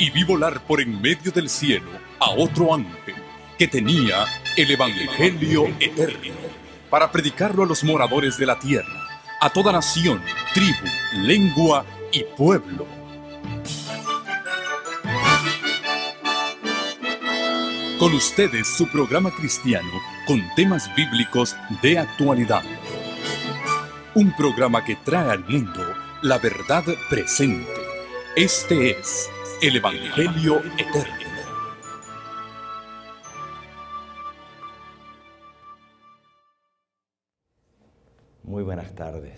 y vi volar por en medio del cielo a otro ángel que tenía el Evangelio eterno para predicarlo a los moradores de la tierra, a toda nación, tribu, lengua y pueblo. Con ustedes su programa cristiano con temas bíblicos de actualidad. Un programa que trae al mundo la verdad presente. Este es el Evangelio eterno. Muy buenas tardes.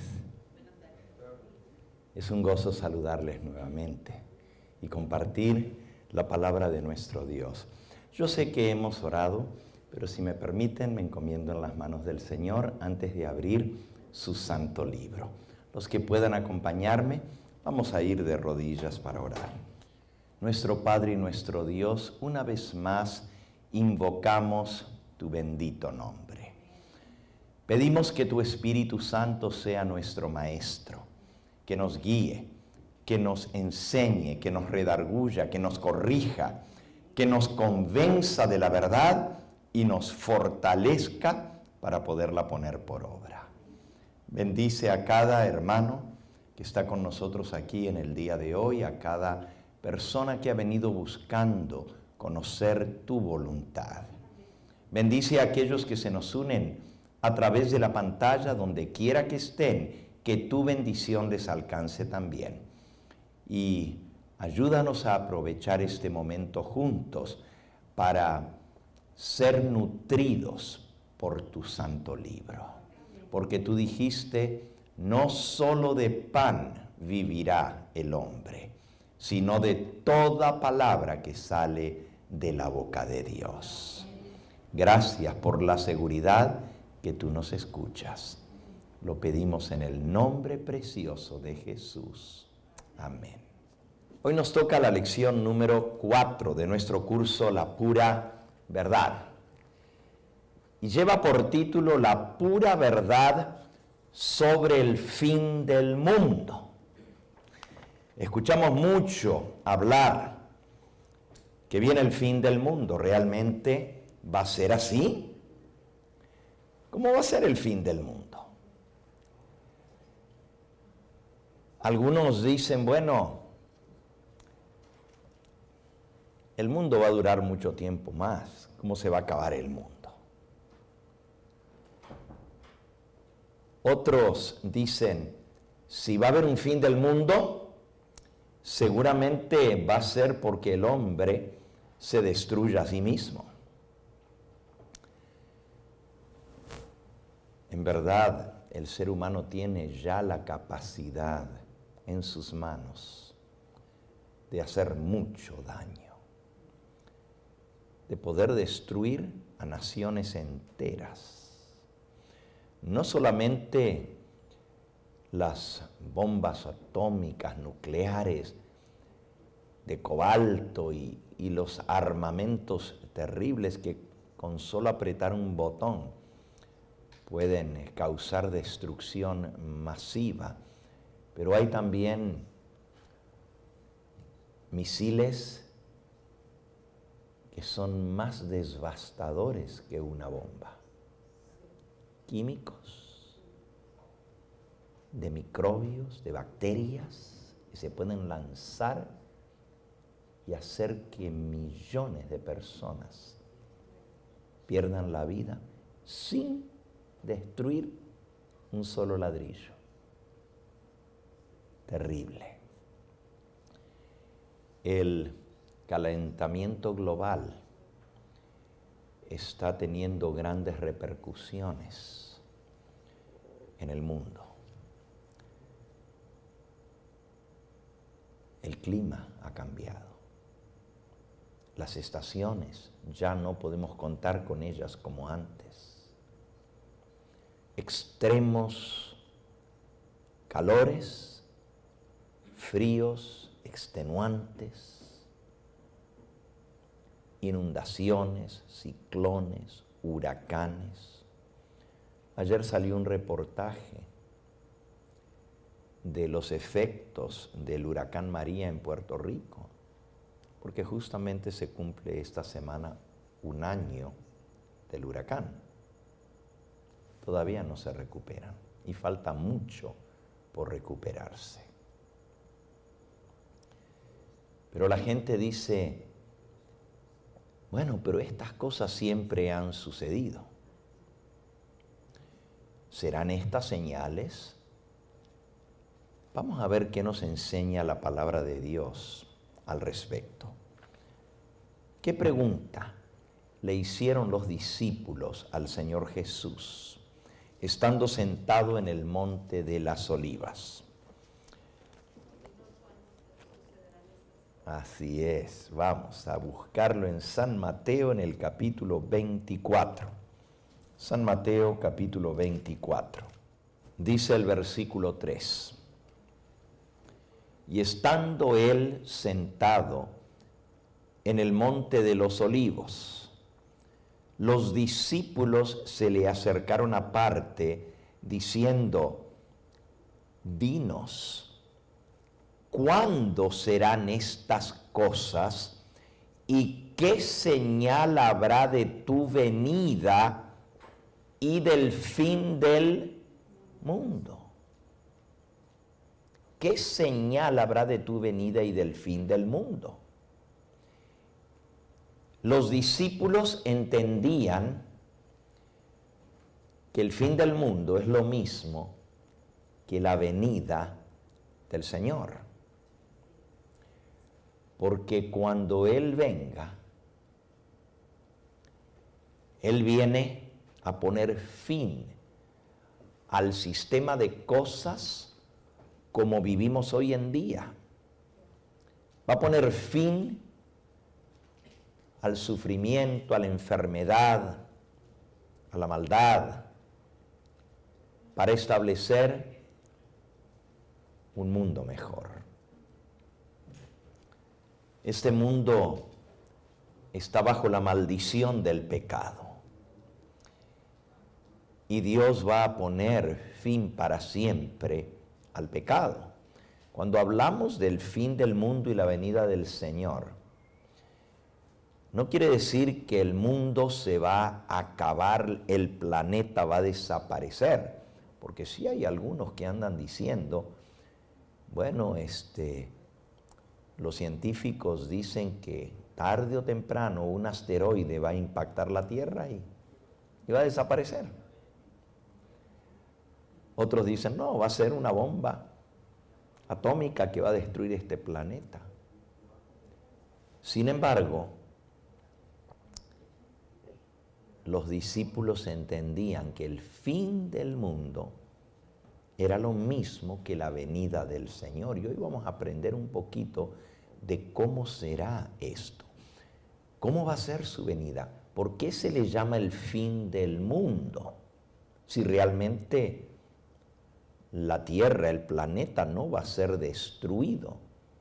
Es un gozo saludarles nuevamente y compartir la palabra de nuestro Dios. Yo sé que hemos orado, pero si me permiten, me encomiendo en las manos del Señor antes de abrir su santo libro. Los que puedan acompañarme, vamos a ir de rodillas para orar. Nuestro Padre y nuestro Dios, una vez más invocamos tu bendito nombre. Pedimos que tu Espíritu Santo sea nuestro Maestro, que nos guíe, que nos enseñe, que nos redarguya, que nos corrija, que nos convenza de la verdad y nos fortalezca para poderla poner por obra. Bendice a cada hermano que está con nosotros aquí en el día de hoy, a cada persona que ha venido buscando conocer tu voluntad. Bendice a aquellos que se nos unen a través de la pantalla, donde quiera que estén, que tu bendición les alcance también. Y ayúdanos a aprovechar este momento juntos para ser nutridos por tu santo libro. Porque tú dijiste, no solo de pan vivirá el hombre, sino de toda palabra que sale de la boca de Dios. Gracias por la seguridad que tú nos escuchas. Lo pedimos en el nombre precioso de Jesús. Amén. Hoy nos toca la lección número 4 de nuestro curso La Pura Verdad. Y lleva por título La Pura Verdad sobre el fin del mundo. Escuchamos mucho hablar que viene el fin del mundo. ¿Realmente va a ser así? ¿Cómo va a ser el fin del mundo? Algunos dicen, bueno, el mundo va a durar mucho tiempo más. ¿Cómo se va a acabar el mundo? Otros dicen, si va a haber un fin del mundo, seguramente va a ser porque el hombre se destruya a sí mismo. En verdad, el ser humano tiene ya la capacidad en sus manos de hacer mucho daño, de poder destruir a naciones enteras. No solamente las bombas atómicas, nucleares, de cobalto y los armamentos terribles que con solo apretar un botón pueden causar destrucción masiva, pero hay también misiles que son más devastadores que una bomba, químicos, de microbios, de bacterias, que se pueden lanzar y hacer que millones de personas pierdan la vida sin destruir un solo ladrillo. Terrible. El calentamiento global está teniendo grandes repercusiones en el mundo. El clima ha cambiado. Las estaciones ya no podemos contar con ellas como antes. Extremos calores, fríos, extenuantes, inundaciones, ciclones, huracanes. Ayer salió un reportaje de los efectos del huracán María en Puerto Rico. porque justamente se cumple esta semana un año del huracán. Todavía no se recuperan y falta mucho por recuperarse. Pero la gente dice, bueno, pero estas cosas siempre han sucedido. ¿Serán estas señales? Vamos a ver qué nos enseña la palabra de Dios al respecto. ¿Qué pregunta le hicieron los discípulos al Señor Jesús, estando sentado en el monte de las Olivas? Así es, vamos a buscarlo en San Mateo en el capítulo 24. San Mateo capítulo 24. Dice el versículo 3. Y estando él sentado en el monte de los Olivos, los discípulos se le acercaron aparte, diciendo, dinos, ¿cuándo serán estas cosas y qué señal habrá de tu venida y del fin del mundo? ¿Qué señal habrá de tu venida y del fin del mundo? Los discípulos entendían que el fin del mundo es lo mismo que la venida del Señor. Porque cuando Él venga, Él viene a poner fin al sistema de cosas como vivimos hoy en día. Va a poner fin al sufrimiento, a la enfermedad, a la maldad, para establecer un mundo mejor. Este mundo está bajo la maldición del pecado. Y Dios va a poner fin para siempre al pecado. Cuando hablamos del fin del mundo y la venida del Señor, no quiere decir que el mundo se va a acabar, el planeta va a desaparecer. Porque sí hay algunos que andan diciendo, bueno, los científicos dicen que tarde o temprano un asteroide va a impactar la Tierra y va a desaparecer. Otros dicen, no, va a ser una bomba atómica que va a destruir este planeta. Sin embargo, los discípulos entendían que el fin del mundo era lo mismo que la venida del Señor. Y hoy vamos a aprender un poquito de cómo será esto. ¿Cómo va a ser su venida? ¿Por qué se le llama el fin del mundo? Si realmente la Tierra, el planeta, no va a ser destruido.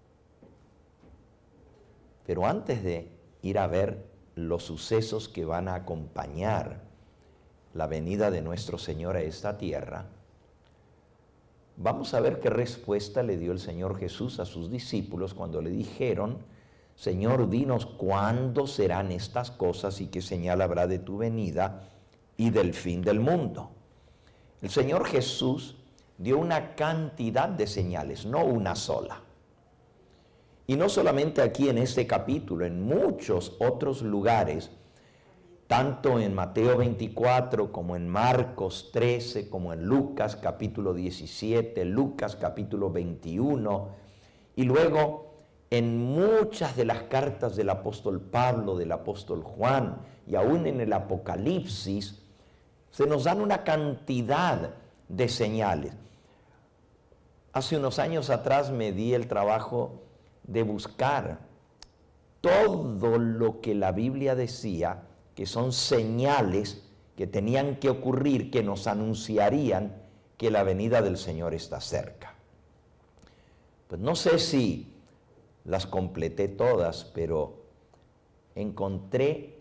Pero antes de ir a ver los sucesos que van a acompañar la venida de nuestro Señor a esta tierra, vamos a ver qué respuesta le dio el Señor Jesús a sus discípulos cuando le dijeron, Señor, dinos cuándo serán estas cosas y qué señal habrá de tu venida y del fin del mundo. El Señor Jesús dio una cantidad de señales, no una sola. Y no solamente aquí en este capítulo, en muchos otros lugares, tanto en Mateo 24 como en Marcos 13, como en Lucas capítulo 17, Lucas capítulo 21, y luego en muchas de las cartas del apóstol Pablo, del apóstol Juan, y aún en el Apocalipsis, se nos dan una cantidad de señales. Hace unos años atrás me di el trabajo de buscar todo lo que la Biblia decía que son señales que tenían que ocurrir, que nos anunciarían que la venida del Señor está cerca. Pues no sé si las completé todas, pero encontré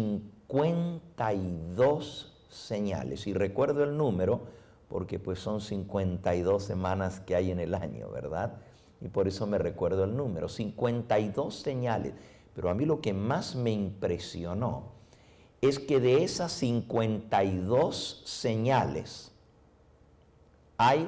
52 señales. Y recuerdo el número porque pues son 52 semanas que hay en el año, ¿verdad? y por eso me recuerdo el número, 52 señales. Pero a mí lo que más me impresionó es que de esas 52 señales hay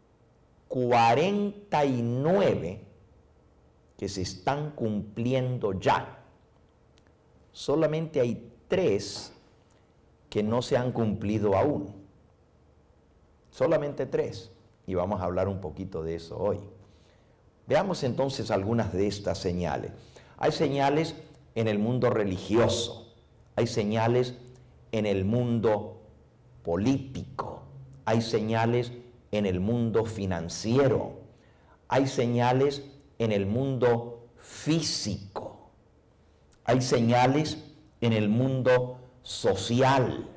49 que se están cumpliendo ya. Solamente hay 3 que no se han cumplido aún. Solamente 3. Y vamos a hablar un poquito de eso hoy. Veamos entonces algunas de estas señales. Hay señales en el mundo religioso. Hay señales en el mundo político. Hay señales en el mundo financiero. Hay señales en el mundo físico. Hay señales en el mundo social.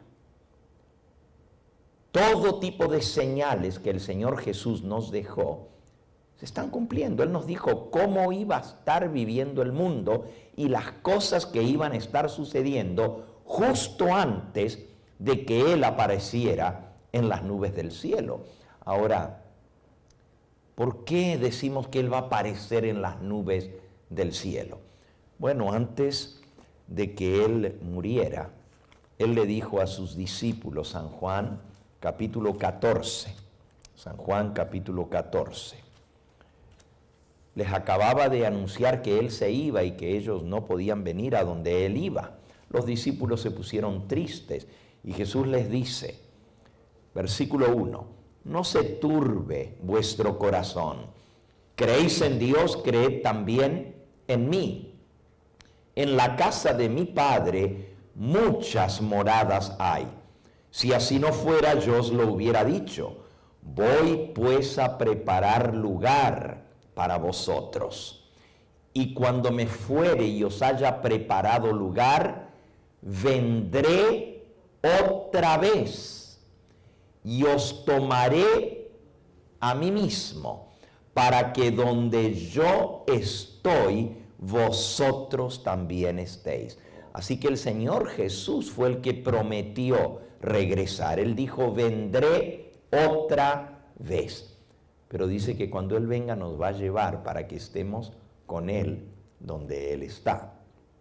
Todo tipo de señales que el Señor Jesús nos dejó se están cumpliendo. Él nos dijo cómo iba a estar viviendo el mundo y las cosas que iban a estar sucediendo justo antes de que Él apareciera en las nubes del cielo. Ahora, ¿por qué decimos que Él va a aparecer en las nubes del cielo? Bueno, antes de que Él muriera, Él le dijo a sus discípulos, San Juan capítulo 14, San Juan capítulo 14. Les acababa de anunciar que Él se iba y que ellos no podían venir a donde Él iba. Los discípulos se pusieron tristes y Jesús les dice, versículo 1, no se turbe vuestro corazón. Creéis en Dios, creed también en mí. En la casa de mi Padre muchas moradas hay. Si así no fuera, yo os lo hubiera dicho. Voy pues a preparar lugar para vosotros. Y cuando me fuere y os haya preparado lugar, vendré otra vez y os tomaré a mí mismo, para que donde yo estoy, vosotros también estéis. Así que el Señor Jesús fue el que prometió regresar. Él dijo, vendré otra vez. Pero dice que cuando Él venga nos va a llevar para que estemos con Él donde Él está.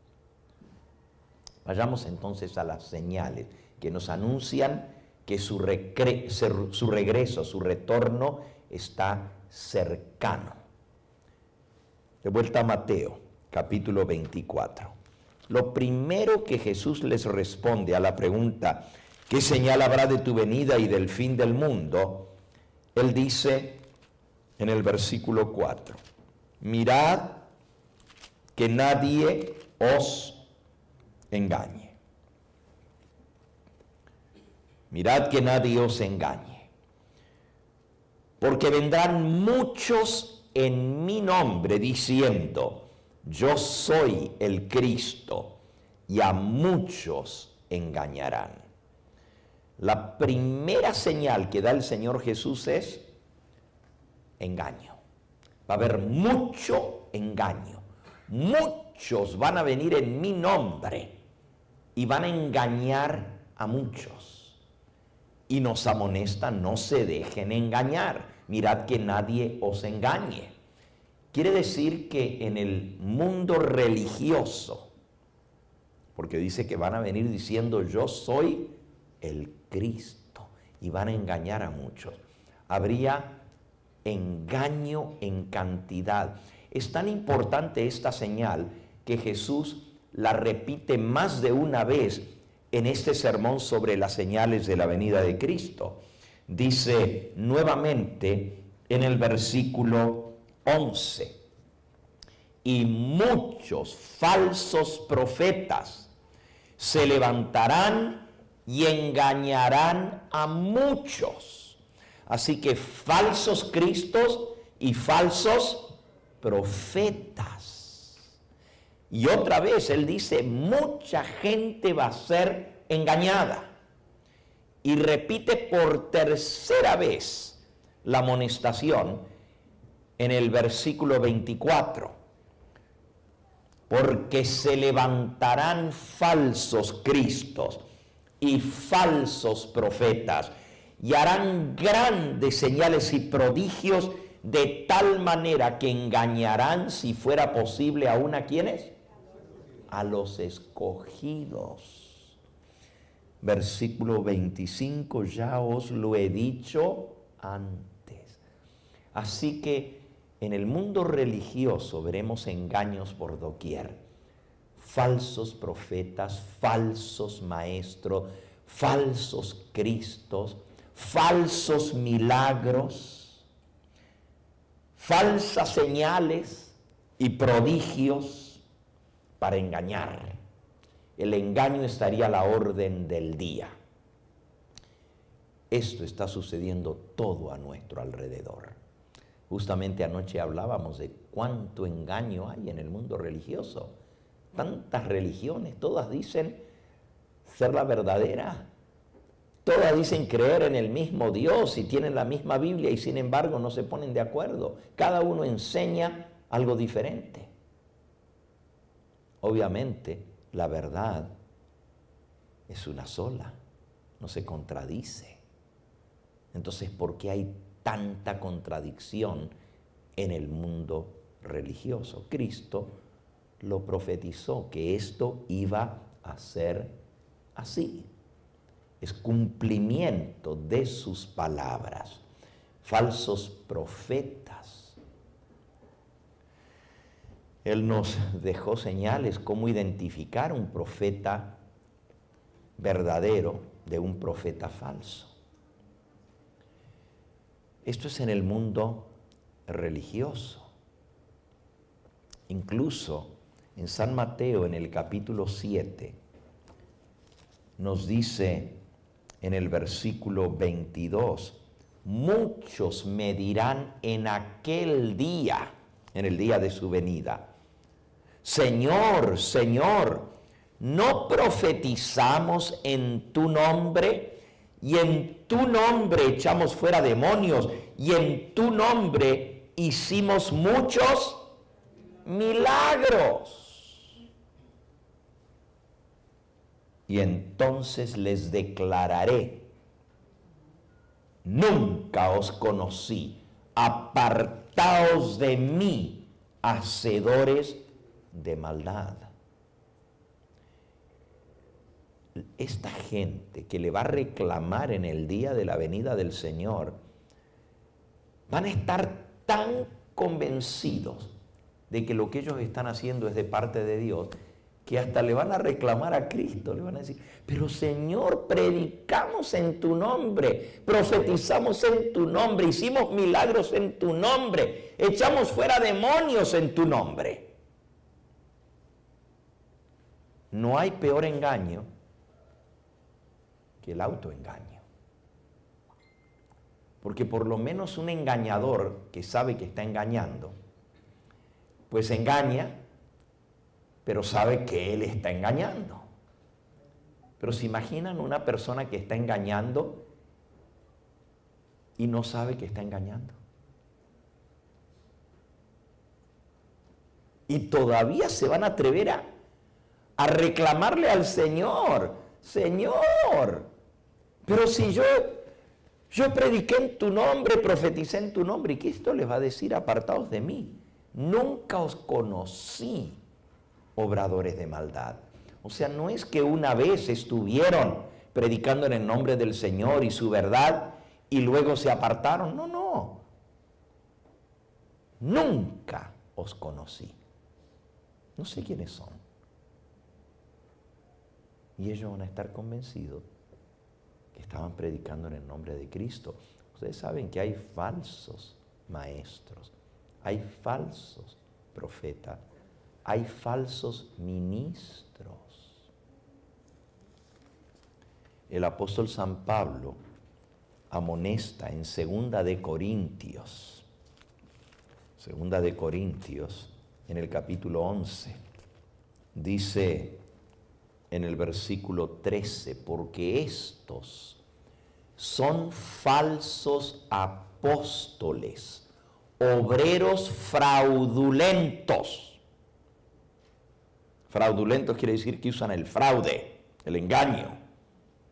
Vayamos entonces a las señales que nos anuncian que su regreso, su retorno está cercano. De vuelta a Mateo, capítulo 24. Lo primero que Jesús les responde a la pregunta, ¿qué señal habrá de tu venida y del fin del mundo? Él dice en el versículo 4, mirad que nadie os engañe. Mirad que nadie os engañe. Porque vendrán muchos en mi nombre diciendo, yo soy el Cristo, y a muchos engañarán. La primera señal que da el Señor Jesús es engaño. Va a haber mucho engaño. Muchos van a venir en mi nombre y van a engañar a muchos. Y nos amonesta, no se dejen engañar. Mirad que nadie os engañe. Quiere decir que en el mundo religioso, porque dice que van a venir diciendo yo soy el Cristo y van a engañar a muchos, habría engaño en cantidad. Es tan importante esta señal que Jesús la repite más de una vez en este sermón sobre las señales de la venida de Cristo. Dice nuevamente en el versículo 11, y muchos falsos profetas se levantarán y engañarán a muchos. Así que falsos cristos y falsos profetas. Y otra vez él dice, mucha gente va a ser engañada. Y repite por tercera vez la amonestación en el versículo 24. Porque se levantarán falsos cristos y falsos profetas y harán grandes señales y prodigios de tal manera que engañarán, si fuera posible, aún ¿a quiénes? A los escogidos. Versículo 25, ya os lo he dicho antes. Así que en el mundo religioso veremos engaños por doquier. Falsos profetas, falsos maestros, falsos cristos, falsos milagros, falsas señales y prodigios para engañar. El engaño estaría a la orden del día. Esto está sucediendo todo a nuestro alrededor. Justamente anoche hablábamos de cuánto engaño hay en el mundo religioso. Tantas religiones, todas dicen ser la verdadera. Todas dicen creer en el mismo Dios y tienen la misma Biblia y sin embargo no se ponen de acuerdo. Cada uno enseña algo diferente. Obviamente, la verdad es una sola, no se contradice. Entonces, ¿por qué hay tanta contradicción en el mundo religioso? Cristo lo profetizó, que esto iba a ser así. Es cumplimiento de sus palabras. Falsos profetas. Él nos dejó señales cómo identificar un profeta verdadero de un profeta falso. Esto es en el mundo religioso. Incluso en San Mateo, en el capítulo 7, nos dice en el versículo 22, muchos me dirán en aquel día, en el día de su venida, Señor, Señor, ¿no profetizamos en tu nombre? Y en tu nombre echamos fuera demonios, y en tu nombre hicimos muchos milagros. Y entonces les declararé, nunca os conocí, apartaos de mí, hacedores de maldad. Esta gente que le va a reclamar en el día de la venida del Señor, van a estar tan convencidos de que lo que ellos están haciendo es de parte de Dios, que hasta le van a reclamar a Cristo, le van a decir, pero Señor, predicamos en tu nombre, profetizamos en tu nombre, hicimos milagros en tu nombre, echamos fuera demonios en tu nombre. No hay peor engaño que el autoengaño. Porque por lo menos un engañador que sabe que está engañando, pues engaña, pero sabe que él está engañando. Pero se imaginan una persona que está engañando y no sabe que está engañando. Y todavía se van a atrever a reclamarle al Señor, Señor, pero si yo prediqué en tu nombre, profeticé en tu nombre, ¿y qué esto les va a decir? Apartaos de mí, nunca os conocí, obradores de maldad. O sea, no es que una vez estuvieron predicando en el nombre del Señor y su verdad y luego se apartaron. No, no. Nunca os conocí. No sé quiénes son. Y ellos van a estar convencidos que estaban predicando en el nombre de Cristo. Ustedes saben que hay falsos maestros, hay falsos profetas, hay falsos ministros. El apóstol San Pablo amonesta en 2 de Corintios, en el capítulo 11, dice en el versículo 13, porque estos son falsos apóstoles, obreros fraudulentos. Fraudulentos quiere decir que usan el fraude, el engaño,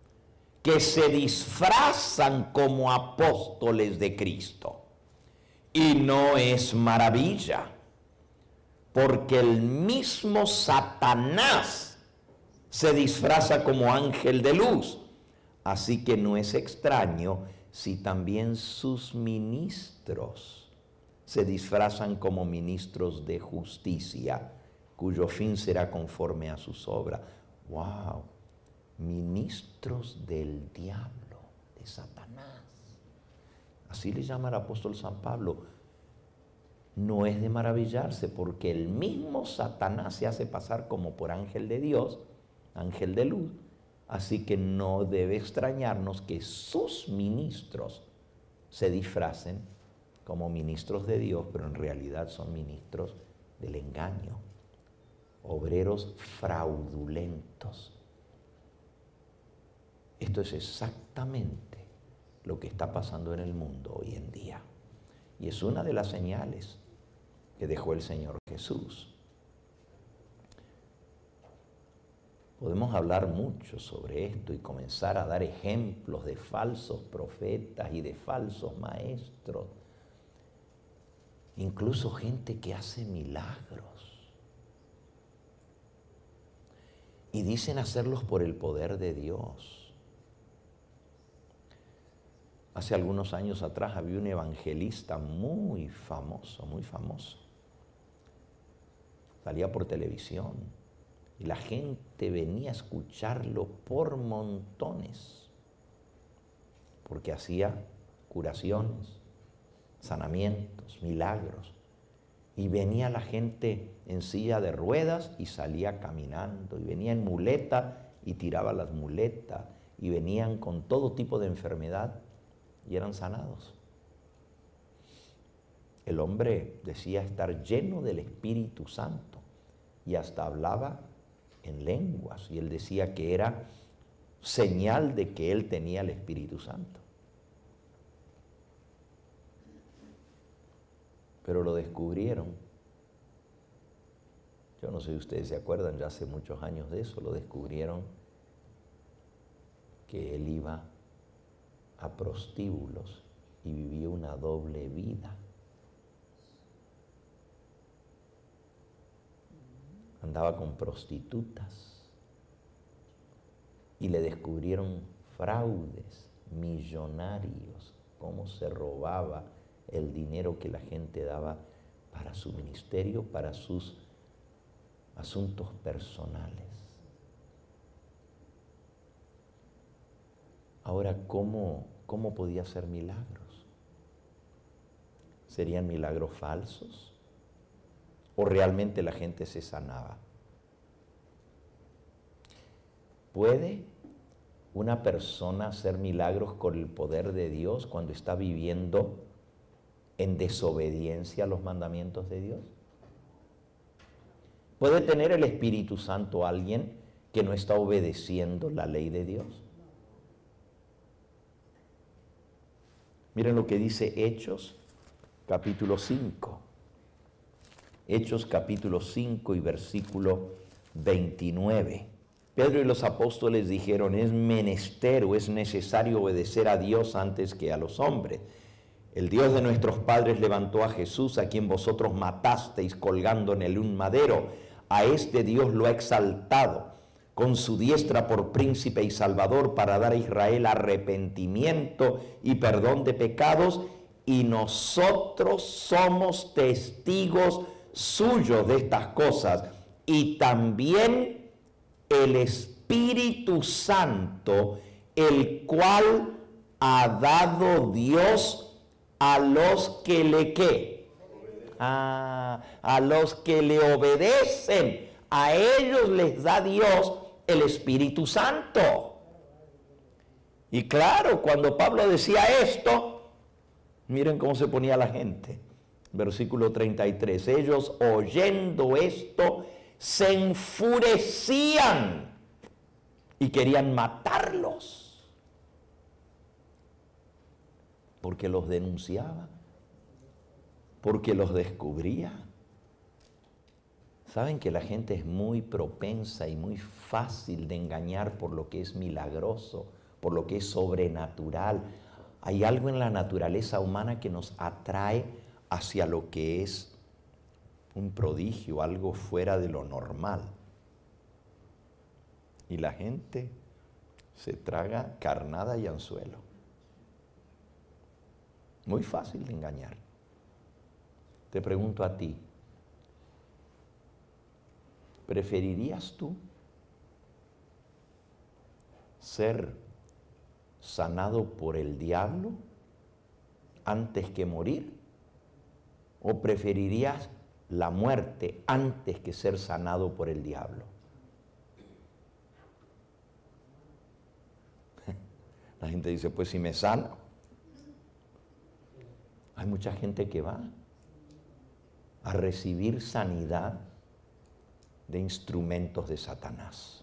que se disfrazan como apóstoles de Cristo. Y no es maravilla, porque el mismo Satanás se disfraza como ángel de luz. Así que no es extraño si también sus ministros se disfrazan como ministros de justicia, cuyo fin será conforme a sus obras. ¡Wow! Ministros del diablo, de Satanás. Así le llama el apóstol San Pablo. No es de maravillarse, porque el mismo Satanás se hace pasar como por ángel de Dios, ángel de luz. Así que no debe extrañarnos que sus ministros se disfracen como ministros de Dios, pero en realidad son ministros del engaño, obreros fraudulentos. Esto es exactamente lo que está pasando en el mundo hoy en día. Y es una de las señales que dejó el Señor Jesús. Podemos hablar mucho sobre esto y comenzar a dar ejemplos de falsos profetas y de falsos maestros. Incluso gente que hace milagros. Y dicen hacerlos por el poder de Dios. Hace algunos años atrás había un evangelista muy famoso, muy famoso. Salía por televisión y la gente venía a escucharlo por montones, porque hacía curaciones, sanamientos, milagros. Y venía la gente en silla de ruedas y salía caminando, y venía en muleta y tiraba las muletas, y venían con todo tipo de enfermedad y eran sanados. El hombre decía estar lleno del Espíritu Santo y hasta hablaba en lenguas, y él decía que era señal de que él tenía el Espíritu Santo. Pero lo descubrieron. Yo no sé si ustedes se acuerdan, ya hace muchos años de eso, lo descubrieron que él iba a prostíbulos y vivía una doble vida. Andaba con prostitutas y le descubrieron fraudes millonarios, cómo se robaba el dinero que la gente daba para su ministerio, para sus asuntos personales. Ahora, ¿cómo podía hacer milagros? ¿Serían milagros falsos? ¿O realmente la gente se sanaba? ¿Puede una persona hacer milagros con el poder de Dios cuando está viviendo en desobediencia a los mandamientos de Dios? ¿Puede tener el Espíritu Santo alguien que no está obedeciendo la ley de Dios? Miren lo que dice Hechos, capítulo 5. Hechos, capítulo 5 y versículo 29. Pedro y los apóstoles dijeron: es menester o es necesario obedecer a Dios antes que a los hombres. El Dios de nuestros padres levantó a Jesús, a quien vosotros matasteis colgando en un madero. A este Dios lo ha exaltado con su diestra por príncipe y salvador, para dar a Israel arrepentimiento y perdón de pecados, y nosotros somos testigos suyos de estas cosas. Y también el Espíritu Santo, el cual ha dado Dios a los que le ¿qué? A los que le obedecen. A ellos les da Dios el Espíritu Santo. Y claro, cuando Pablo decía esto, miren cómo se ponía la gente. Versículo 33. Ellos, oyendo esto, se enfurecían y querían matarlos, porque los denunciaba, porque los descubría. Saben que la gente es muy propensa y muy fácil de engañar por lo que es milagroso, por lo que es sobrenatural. Hay algo en la naturaleza humana que nos atrae hacia lo que es un prodigio, algo fuera de lo normal. Y la gente se traga carnada y anzuelo. Muy fácil de engañar. Te pregunto a ti, ¿preferirías tú ser sanado por el diablo antes que morir? ¿O preferirías la muerte antes que ser sanado por el diablo? La gente dice, pues si me sana. Hay mucha gente que va a recibir sanidad de instrumentos de Satanás.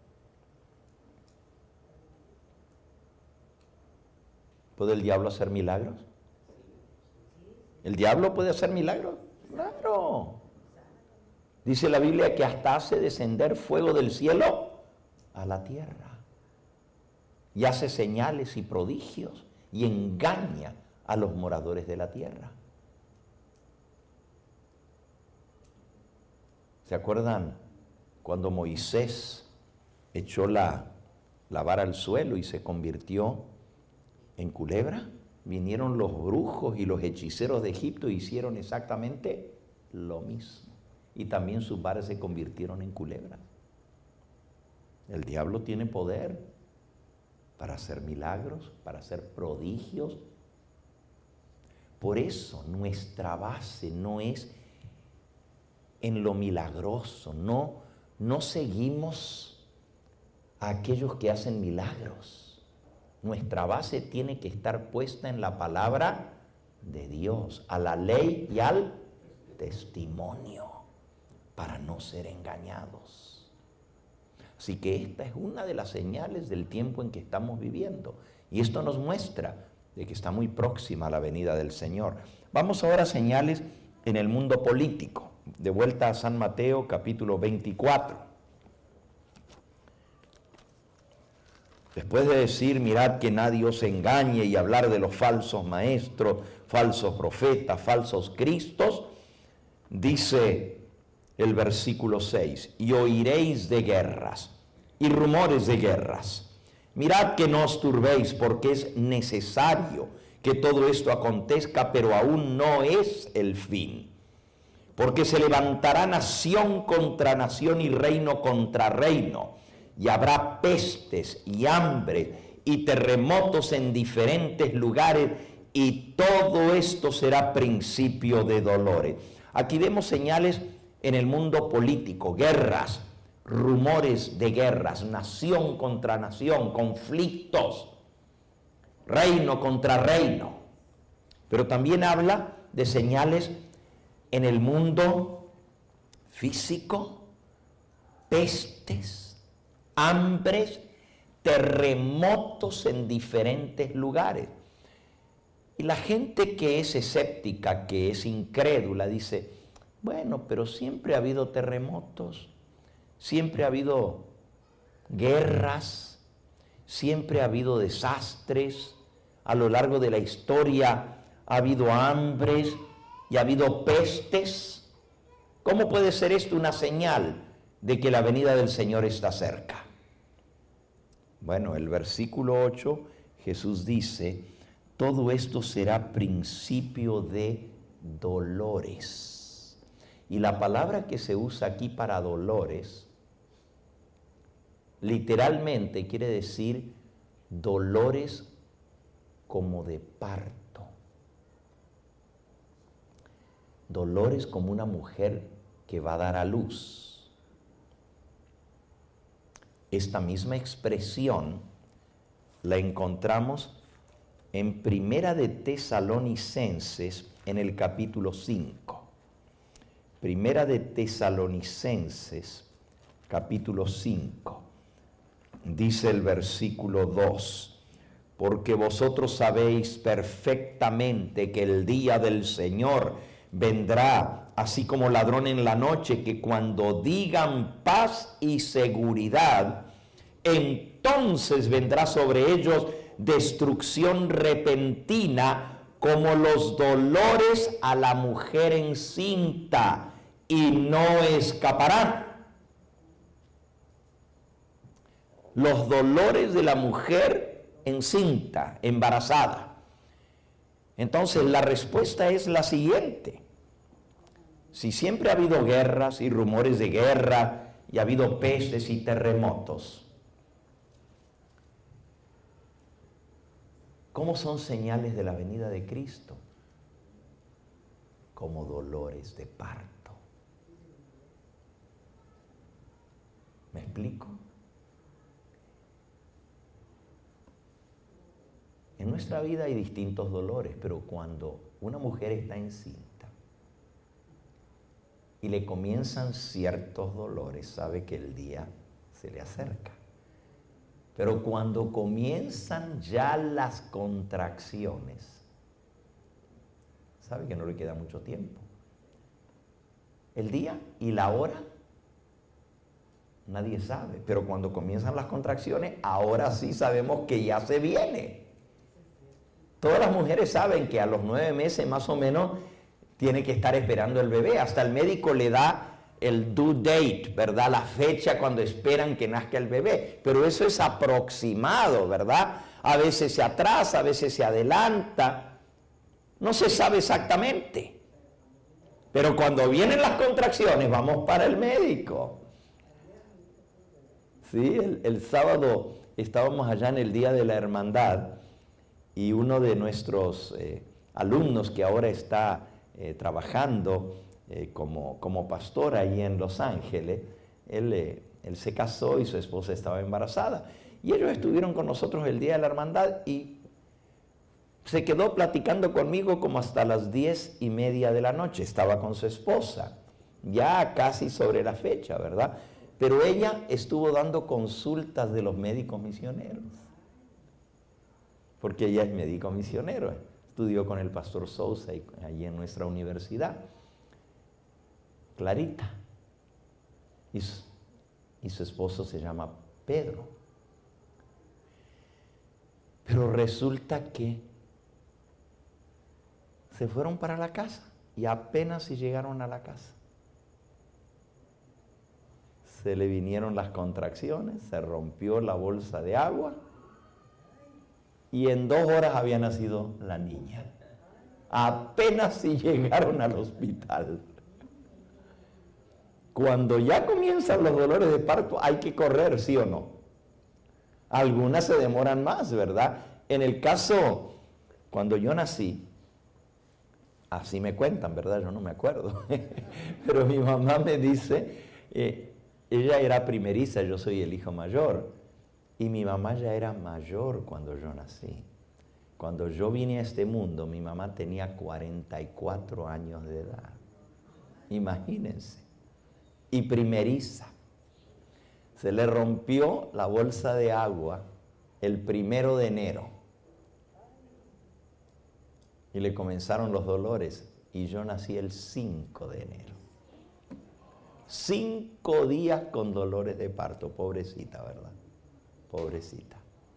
¿Puede el diablo hacer milagros? ¿El diablo puede hacer milagros? Claro. Dice la Biblia que hasta hace descender fuego del cielo a la tierra. Y hace señales y prodigios y engaña a los moradores de la tierra. ¿Se acuerdan cuando Moisés echó la vara al suelo y se convirtió en culebra? Vinieron los brujos y los hechiceros de Egipto e hicieron exactamente lo mismo. Y también sus varas se convirtieron en culebras. El diablo tiene poder para hacer milagros, para hacer prodigios. Por eso nuestra base no es en lo milagroso, no seguimos a aquellos que hacen milagros. Nuestra base tiene que estar puesta en la palabra de Dios, a la ley y al testimonio, para no ser engañados. Así que esta es una de las señales del tiempo en que estamos viviendo. Y esto nos muestra de que está muy próxima la venida del Señor. Vamos ahora a señales en el mundo político. De vuelta a San Mateo, capítulo 24. Después de decir, mirad que nadie os engañe, y hablar de los falsos maestros, falsos profetas, falsos cristos, dice el versículo 6, y oiréis de guerras y rumores de guerras. Mirad que no os turbéis, porque es necesario que todo esto acontezca, pero aún no es el fin. Porque se levantará nación contra nación y reino contra reino, y habrá pestes y hambre y terremotos en diferentes lugares, y todo esto será principio de dolores. Aquí vemos señales en el mundo político, guerras, rumores de guerras, nación contra nación, conflictos, reino contra reino. Pero también habla de señales en el mundo físico, pestes, hambres, terremotos en diferentes lugares. Y la gente que es escéptica, que es incrédula, dice, bueno, pero siempre ha habido terremotos, siempre ha habido guerras, siempre ha habido desastres, a lo largo de la historia ha habido hambres y ha habido pestes. ¿Cómo puede ser esto una señal de que la venida del Señor está cerca? Bueno, el versículo 8, Jesús dice, todo esto será principio de dolores. Y la palabra que se usa aquí para dolores, literalmente quiere decir dolores como de parto. Dolores como una mujer que va a dar a luz. Esta misma expresión la encontramos en Primera de Tesalonicenses, en el capítulo 5. Primera de Tesalonicenses, capítulo 5. Dice el versículo 2, porque vosotros sabéis perfectamente que el día del Señor vendrá así como ladrón en la noche, que cuando digan paz y seguridad, entonces vendrá sobre ellos destrucción repentina como los dolores a la mujer encinta, y no escaparán. Los dolores de la mujer encinta, embarazada. Entonces la respuesta es la siguiente. Si siempre ha habido guerras y rumores de guerra, y ha habido pestes y terremotos, ¿cómo son señales de la venida de Cristo? Como dolores de parto. ¿Me explico? En nuestra vida hay distintos dolores, pero cuando una mujer está encinta y le comienzan ciertos dolores, sabe que el día se le acerca. Pero cuando comienzan ya las contracciones, sabe que no le queda mucho tiempo. El día y la hora, nadie sabe. Pero cuando comienzan las contracciones, ahora sí sabemos que ya se viene. Todas las mujeres saben que a los 9 meses más o menos tiene que estar esperando el bebé. Hasta el médico le da el due date, ¿verdad? La fecha cuando esperan que nazca el bebé. Pero eso es aproximado, ¿verdad? A veces se atrasa, a veces se adelanta. No se sabe exactamente. Pero cuando vienen las contracciones, vamos para el médico. Sí, el sábado estábamos allá en el Día de la Hermandad y uno de nuestros alumnos que ahora está trabajando como pastor ahí en Los Ángeles, él se casó y su esposa estaba embarazada. Y ellos estuvieron con nosotros el Día de la Hermandad y se quedó platicando conmigo como hasta las 10:30 de la noche. Estaba con su esposa, ya casi sobre la fecha, ¿verdad? Pero ella estuvo dando consultas de los médicos misioneros, porque ella es médico misionero, estudió con el pastor Sousa allí en nuestra universidad. Clarita. Y su esposo se llama Pedro. Pero resulta que se fueron para la casa y apenas si llegaron a la casa, se le vinieron las contracciones, se rompió la bolsa de agua y en 2 horas había nacido la niña. Apenas si llegaron al hospital. Cuando ya comienzan los dolores de parto hay que correr, ¿sí o no? Algunas se demoran más, ¿verdad? En el caso, cuando yo nací, así me cuentan, ¿verdad? Yo no me acuerdo. Pero mi mamá me dice, ella era primeriza, yo soy el hijo mayor. Y mi mamá ya era mayor cuando yo nací. Cuando yo vine a este mundo, mi mamá tenía 44 años de edad. Imagínense. Y primeriza. Se le rompió la bolsa de agua el 1 de enero. Y le comenzaron los dolores. Y yo nací el 5 de enero. 5 días con dolores de parto. Pobrecita, ¿verdad? Pobrecita.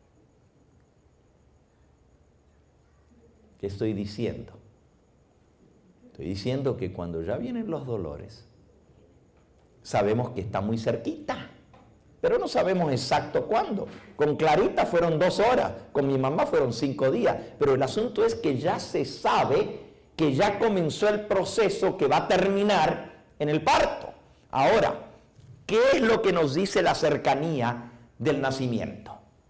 ¿Qué estoy diciendo? Estoy diciendo que cuando ya vienen los dolores, sabemos que está muy cerquita, pero no sabemos exacto cuándo. Con Clarita fueron 2 horas, con mi mamá fueron 5 días, pero el asunto es que ya se sabe que ya comenzó el proceso que va a terminar en el parto. Ahora, ¿qué es lo que nos dice la cercanía del nacimiento?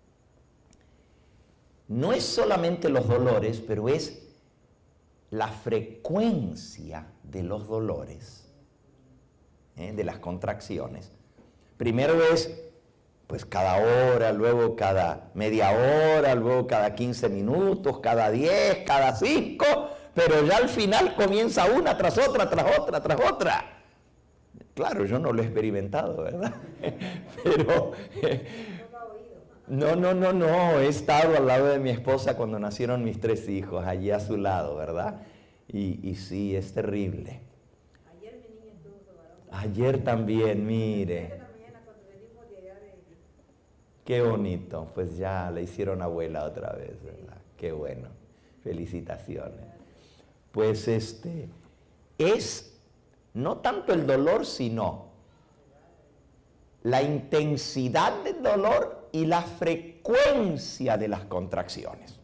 No es solamente los dolores, pero es la frecuencia de los dolores, de las contracciones. Primero es pues cada hora, luego cada media hora, luego cada 15 minutos, cada 10, cada 5, pero ya al final comienza una tras otra, tras otra, tras otra. Claro, yo no lo he experimentado, ¿verdad? Pero no, he estado al lado de mi esposa cuando nacieron mis 3 hijos, allí a su lado, ¿verdad? Y sí, es terrible. Ayer mi niña estuvo su varón. Ayer también, mire. Qué bonito, pues ya le hicieron abuela otra vez, ¿verdad? Qué bueno. Felicitaciones. Pues es no tanto el dolor, sino la intensidad del dolor y la frecuencia de las contracciones.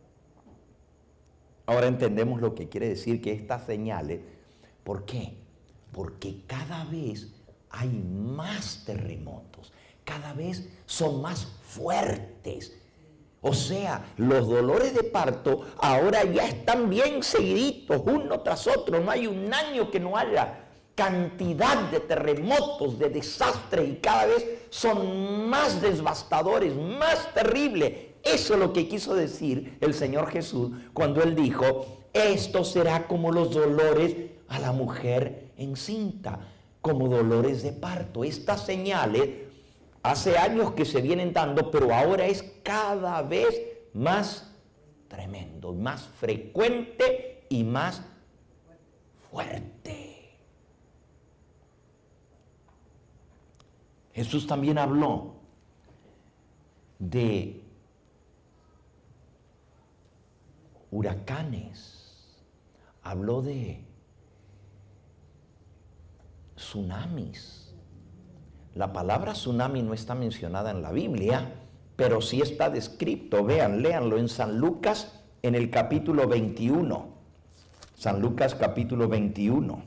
Ahora entendemos lo que quiere decir que estas señales, ¿por qué? Porque cada vez hay más terremotos, cada vez son más fuertes. O sea, los dolores de parto ahora ya están bien seguiditos, uno tras otro. No hay un año que no haya cantidad de terremotos, de desastres, y cada vez son más devastadores, más terribles. Eso es lo que quiso decir el Señor Jesús cuando Él dijo, esto será como los dolores a la mujer encinta, como dolores de parto. Estas señales hace años que se vienen dando, pero ahora es cada vez más tremendo, más frecuente y más fuerte. Jesús también habló de huracanes, habló de tsunamis. La palabra tsunami no está mencionada en la Biblia, pero sí está descrito. Vean, léanlo en San Lucas en el capítulo 21. San Lucas capítulo 21.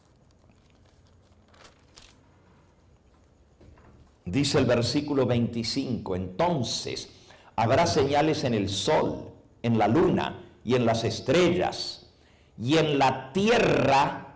Dice el versículo 25, entonces habrá señales en el sol, en la luna y en las estrellas, y en la tierra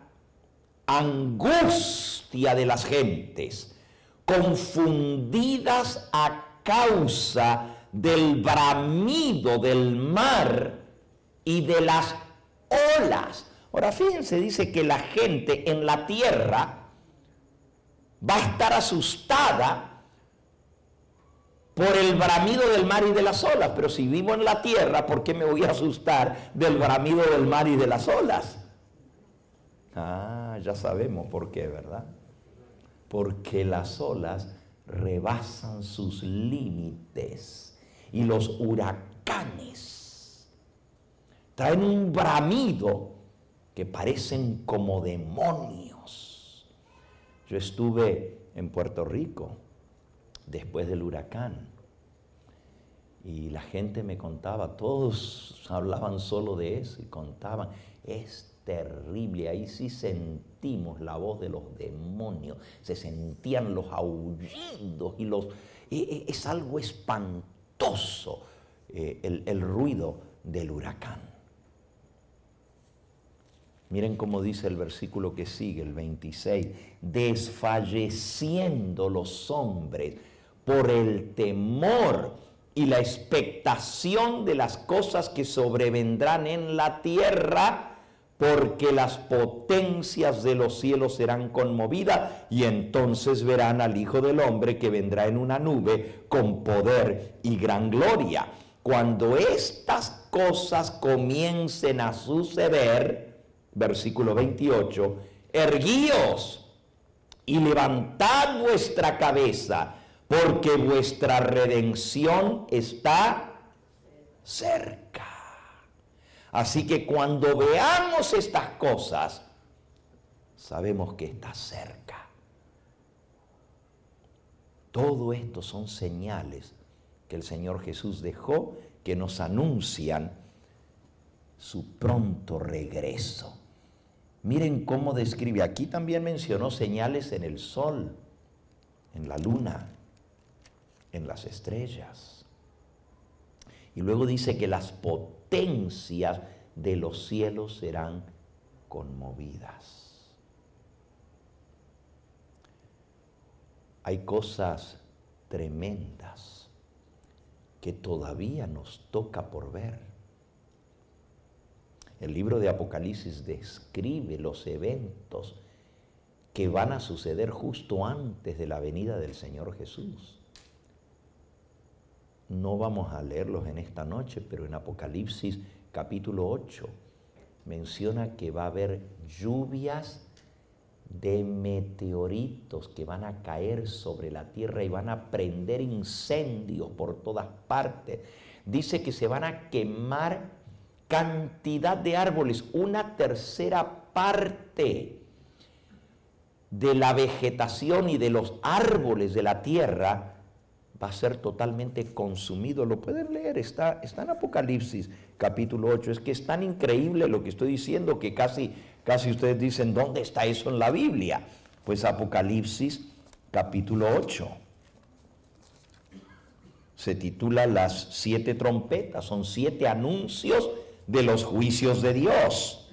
angustia de las gentes, confundidas a causa del bramido del mar y de las olas. Ahora fíjense, dice que la gente en la tierra va a estar asustada por el bramido del mar y de las olas. Pero si vivo en la tierra, ¿por qué me voy a asustar del bramido del mar y de las olas? Ah, ya sabemos por qué, ¿verdad? Porque las olas rebasan sus límites y los huracanes traen un bramido que parecen como demonios. Yo estuve en Puerto Rico después del huracán y la gente me contaba, todos hablaban solo de eso y contaban, es terrible, ahí sí sentimos la voz de los demonios, se sentían los aullidos y es algo espantoso el ruido del huracán. Miren cómo dice el versículo que sigue, el 26, desfalleciendo los hombres por el temor y la expectación de las cosas que sobrevendrán en la tierra, porque las potencias de los cielos serán conmovidas y entonces verán al Hijo del Hombre que vendrá en una nube con poder y gran gloria. Cuando estas cosas comiencen a suceder, versículo 28, erguíos y levantad vuestra cabeza, porque vuestra redención está cerca. Así que cuando veamos estas cosas, sabemos que está cerca. Todo esto son señales que el Señor Jesús dejó, que nos anuncian su pronto regreso. Miren cómo describe. Aquí también mencionó señales en el sol, en la luna, en las estrellas. Y luego dice que las potencias de los cielos serán conmovidas. Hay cosas tremendas que todavía nos toca por ver. El libro de Apocalipsis describe los eventos que van a suceder justo antes de la venida del Señor Jesús. No vamos a leerlos en esta noche, pero en Apocalipsis capítulo 8 menciona que va a haber lluvias de meteoritos que van a caer sobre la tierra y van a prender incendios por todas partes. Dice que se van a quemar cantidad de árboles, una tercera parte de la vegetación y de los árboles de la tierra va a ser totalmente consumido. Lo pueden leer, está en Apocalipsis capítulo 8. Es que es tan increíble lo que estoy diciendo que casi ustedes dicen, ¿dónde está eso en la Biblia? Pues Apocalipsis capítulo 8. Se titula Las 7 trompetas, son 7 anuncios de los juicios de Dios.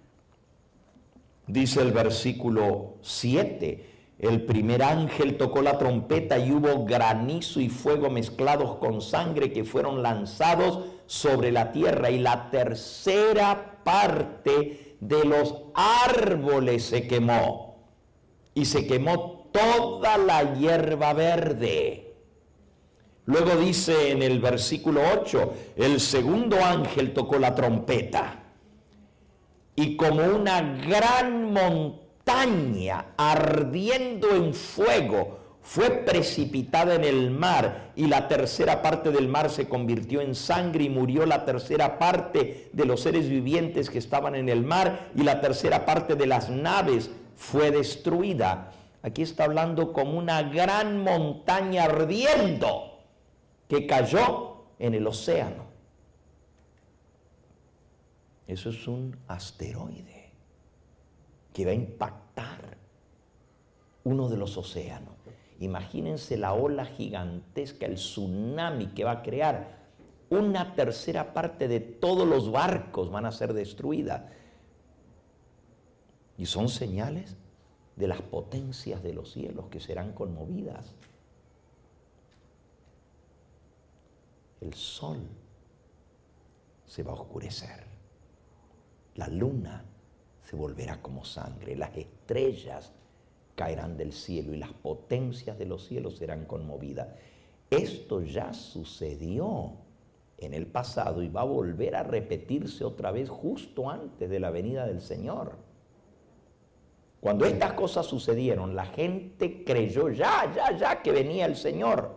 Dice el versículo 7, el primer ángel tocó la trompeta y hubo granizo y fuego mezclados con sangre que fueron lanzados sobre la tierra, y la tercera parte de los árboles se quemó, y se quemó toda la hierba verde. Luego dice en el versículo 8, el segundo ángel tocó la trompeta, y como una gran montaña ardiendo en fuego fue precipitada en el mar, y la tercera parte del mar se convirtió en sangre, y murió la tercera parte de los seres vivientes que estaban en el mar, y la tercera parte de las naves fue destruida. Aquí está hablando como una gran montaña ardiendo que cayó en el océano. Eso es un asteroide que va a impactar uno de los océanos. Imagínense la ola gigantesca, el tsunami que va a crear. Una tercera parte de todos los barcos van a ser destruidas. Y son señales de las potencias de los cielos que serán conmovidas. El sol se va a oscurecer. La luna se volverá como sangre. Las estrellas caerán del cielo y las potencias de los cielos serán conmovidas. Esto ya sucedió en el pasado y va a volver a repetirse otra vez justo antes de la venida del Señor. Cuando estas cosas sucedieron, la gente creyó ya que venía el Señor.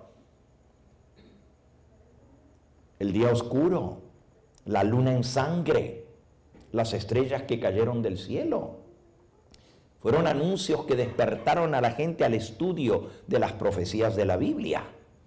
El día oscuro, la luna en sangre, las estrellas que cayeron del cielo. Fueron anuncios que despertaron a la gente al estudio de las profecías de la Biblia.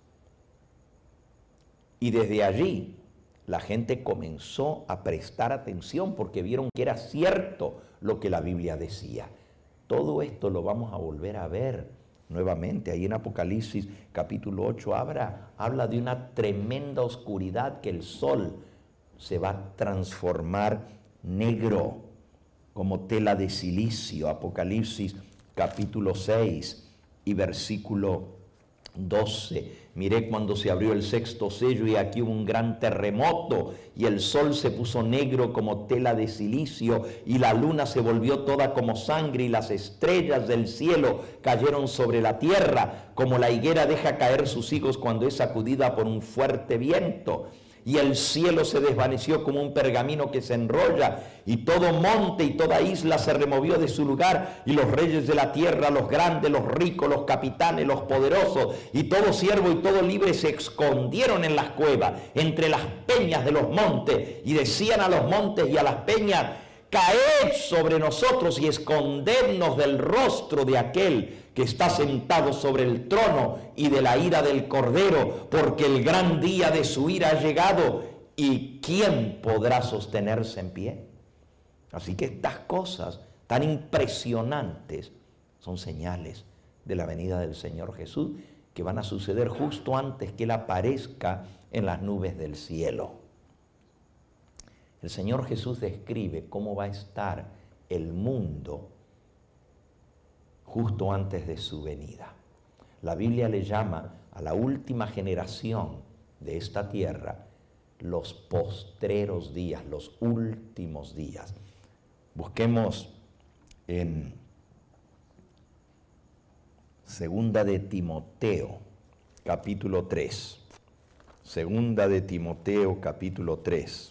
Y desde allí la gente comenzó a prestar atención porque vieron que era cierto lo que la Biblia decía. Todo esto lo vamos a volver a ver nuevamente. Ahí en Apocalipsis capítulo 8 habla de una tremenda oscuridad, que el sol se va a transformar negro como tela de silicio. Apocalipsis capítulo 6 y versículo 12. Miré cuando se abrió el sexto sello y aquí hubo un gran terremoto y el sol se puso negro como tela de silicio y la luna se volvió toda como sangre y las estrellas del cielo cayeron sobre la tierra como la higuera deja caer sus higos cuando es sacudida por un fuerte viento. Y el cielo se desvaneció como un pergamino que se enrolla, y todo monte y toda isla se removió de su lugar, y los reyes de la tierra, los grandes, los ricos, los capitanes, los poderosos, y todo siervo y todo libre se escondieron en las cuevas, entre las peñas de los montes, y decían a los montes y a las peñas: caed sobre nosotros y escondednos del rostro de aquel que está sentado sobre el trono y de la ira del Cordero, porque el gran día de su ira ha llegado, y ¿quién podrá sostenerse en pie? Así que estas cosas tan impresionantes son señales de la venida del Señor Jesús, que van a suceder justo antes que Él aparezca en las nubes del cielo. El Señor Jesús describe cómo va a estar el mundo justo antes de su venida. La Biblia le llama a la última generación de esta tierra los postreros días, los últimos días. Busquemos en Segunda de Timoteo, capítulo 3. Segunda de Timoteo, capítulo 3.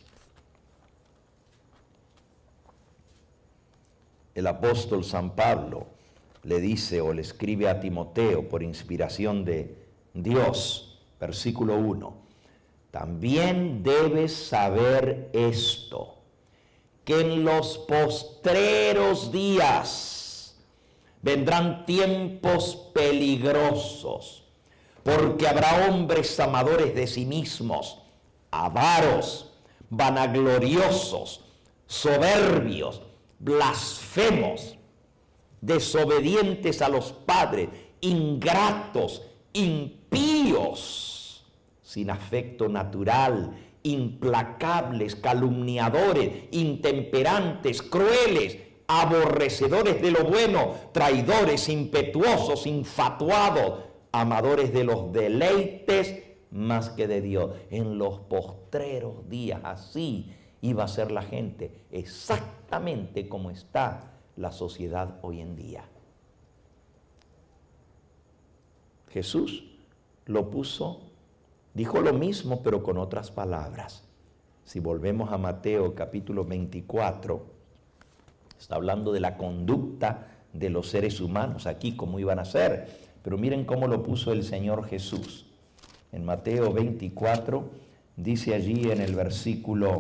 El apóstol San Pablo le dice o le escribe a Timoteo por inspiración de Dios, versículo 1. también debes saber esto, que en los postreros días vendrán tiempos peligrosos, porque habrá hombres amadores de sí mismos, avaros, vanagloriosos, soberbios, blasfemos, desobedientes a los padres, ingratos, impíos, sin afecto natural, implacables, calumniadores, intemperantes, crueles, aborrecedores de lo bueno, traidores, impetuosos, infatuados, amadores de los deleites más que de Dios. En los postreros días así iba a ser la gente, exactamente como está la sociedad hoy en día. Jesús lo puso, dijo lo mismo, pero con otras palabras. Si volvemos a Mateo capítulo 24, está hablando de la conducta de los seres humanos aquí, cómo iban a ser. Pero miren cómo lo puso el Señor Jesús. En Mateo 24, dice allí en el versículo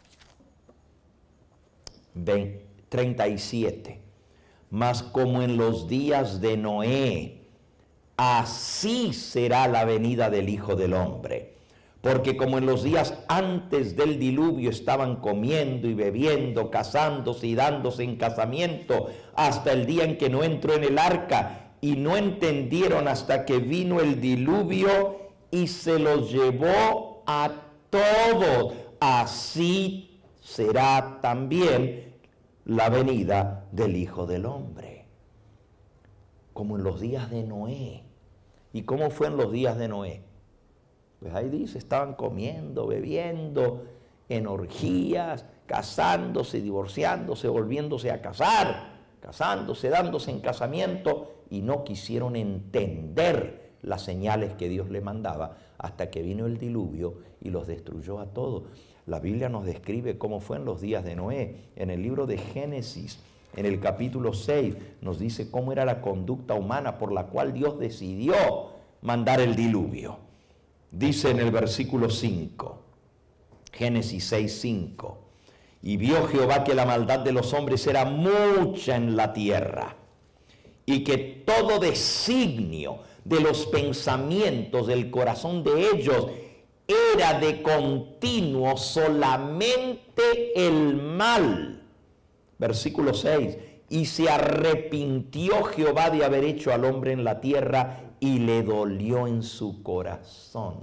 37, mas como en los días de Noé, así será la venida del Hijo del Hombre. Porque como en los días antes del diluvio estaban comiendo y bebiendo, casándose y dándose en casamiento, hasta el día en que no entró en el arca, y no entendieron hasta que vino el diluvio y se los llevó a todos, así será también la venida del Hijo del Hombre. Como en los días de Noé. ¿Y cómo fue en los días de Noé? Pues ahí dice, estaban comiendo, bebiendo, en orgías, casándose, divorciándose, volviéndose a casar, casándose, dándose en casamiento, y no quisieron entender las señales que Dios le mandaba hasta que vino el diluvio y los destruyó a todos. La Biblia nos describe cómo fue en los días de Noé. En el libro de Génesis, en el capítulo 6, nos dice cómo era la conducta humana por la cual Dios decidió mandar el diluvio. Dice en el versículo 5, Génesis 6, 5, y vio Jehová que la maldad de los hombres era mucha en la tierra, y que todo designio de los pensamientos del corazón de ellos era de continuo solamente el mal. Versículo 6, y se arrepintió Jehová de haber hecho al hombre en la tierra, y le dolió en su corazón.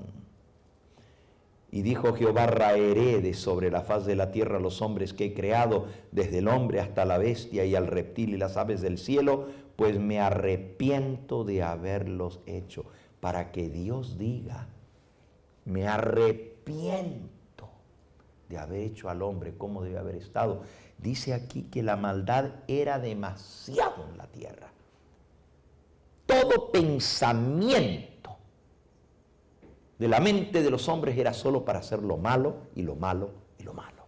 Y dijo Jehová, raeré de sobre la faz de la tierra a los hombres que he creado, desde el hombre hasta la bestia y al reptil y las aves del cielo, pues me arrepiento de haberlos hecho. Para que Dios diga, me arrepiento de haber hecho al hombre como debe haber estado. Dice aquí que la maldad era demasiado en la tierra. Todo pensamiento de la mente de los hombres era solo para hacer lo malo y lo malo y lo malo.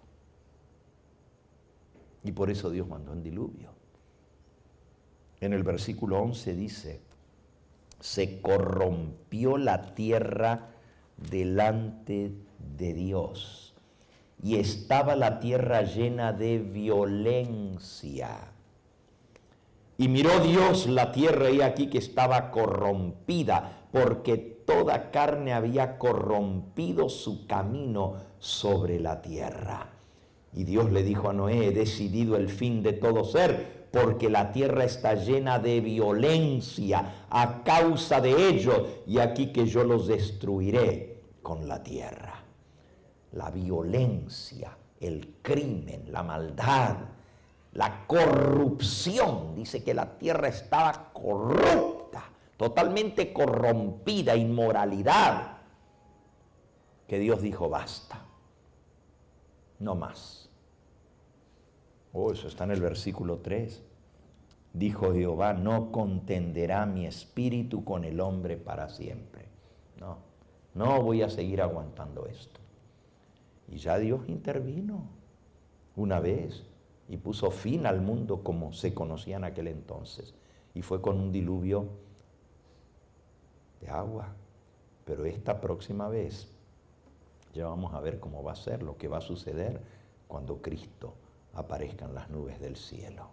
Y por eso Dios mandó el diluvio. En el versículo 11 dice, se corrompió la tierra delante de Dios, y estaba la tierra llena de violencia. Y miró Dios la tierra, y aquí que estaba corrompida, porque toda carne había corrompido su camino sobre la tierra. Y Dios le dijo a Noé, he decidido el fin de todo ser, porque la tierra está llena de violencia a causa de ellos, y aquí que yo los destruiré con la tierra. La violencia, el crimen, la maldad, la corrupción, dice que la tierra estaba corrupta, totalmente corrompida, inmoralidad, que Dios dijo basta, no más. Oh, eso está en el versículo 3. Dijo Jehová, no contenderá mi espíritu con el hombre para siempre. No voy a seguir aguantando esto. Y ya Dios intervino una vez y puso fin al mundo como se conocía en aquel entonces. Y fue con un diluvio de agua. Pero esta próxima vez Ya vamos a ver cómo va a ser, lo que va a suceder cuando Cristo aparezca en las nubes del cielo.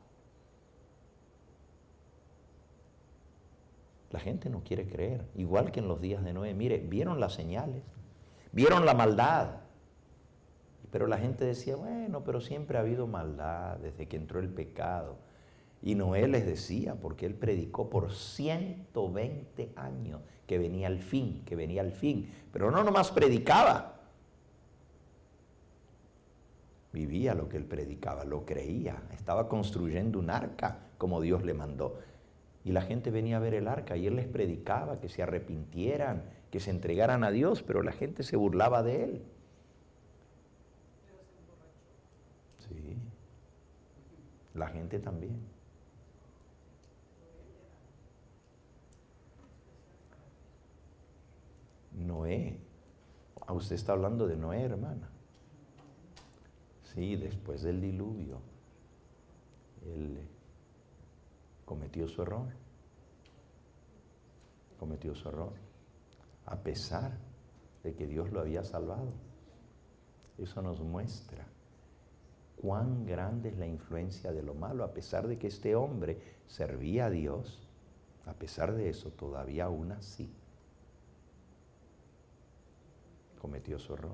La gente no quiere creer, igual que en los días de Noé. Mire, vieron las señales, vieron la maldad, pero la gente decía, bueno, pero siempre ha habido maldad desde que entró el pecado. Y Noé les decía, porque él predicó por 120 años que venía el fin, que venía el fin. Pero no nomás predicaba, vivía lo que él predicaba, lo creía, estaba construyendo un arca como Dios le mandó. Y la gente venía a ver el arca y él les predicaba que se arrepintieran, que se entregaran a Dios, pero la gente se burlaba de él. Sí, la gente también. Noé, usted está hablando de Noé, hermana. Sí, después del diluvio, él cometió su error. Cometió su error, a pesar de que Dios lo había salvado. Eso nos muestra cuán grande es la influencia de lo malo. A pesar de que este hombre servía a Dios, a pesar de eso, todavía aún así cometió su error.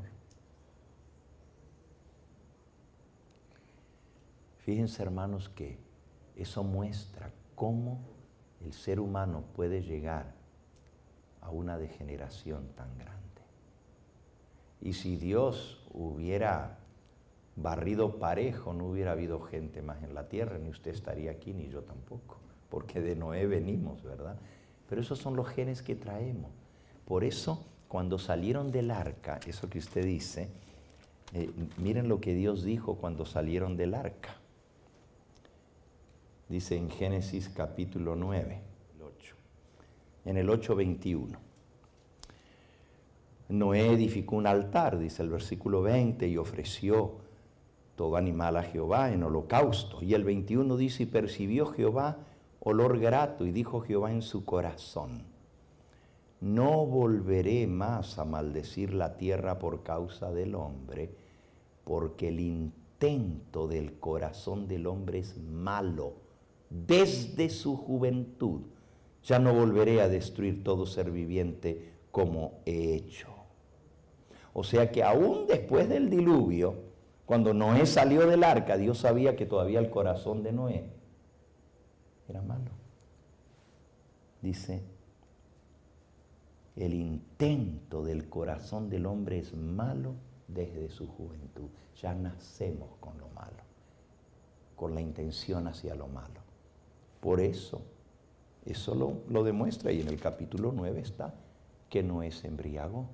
Fíjense, hermanos, que eso muestra cómo el ser humano puede llegar a una degeneración tan grande. Y si Dios hubiera barrido parejo, no hubiera habido gente más en la tierra, ni usted estaría aquí, ni yo tampoco, porque de Noé venimos, ¿verdad? Pero esos son los genes que traemos. Por eso, cuando salieron del arca, eso que usted dice, miren lo que Dios dijo cuando salieron del arca. Dice en Génesis capítulo 9, el 8, en el 8:21. Noé edificó un altar, dice el versículo 20, y ofreció todo animal a Jehová en holocausto. Y el 21 dice, y percibió Jehová olor grato, y dijo Jehová en su corazón, no volveré más a maldecir la tierra por causa del hombre, porque el intento del corazón del hombre es malo desde su juventud. Ya no volveré a destruir todo ser viviente como he hecho. O sea que aún después del diluvio, cuando Noé salió del arca, Dios sabía que todavía el corazón de Noé era malo. Dice, el intento del corazón del hombre es malo desde su juventud. Ya nacemos con lo malo, con la intención hacia lo malo. Por eso lo demuestra, y en el capítulo 9 está, que Noé se embriagó.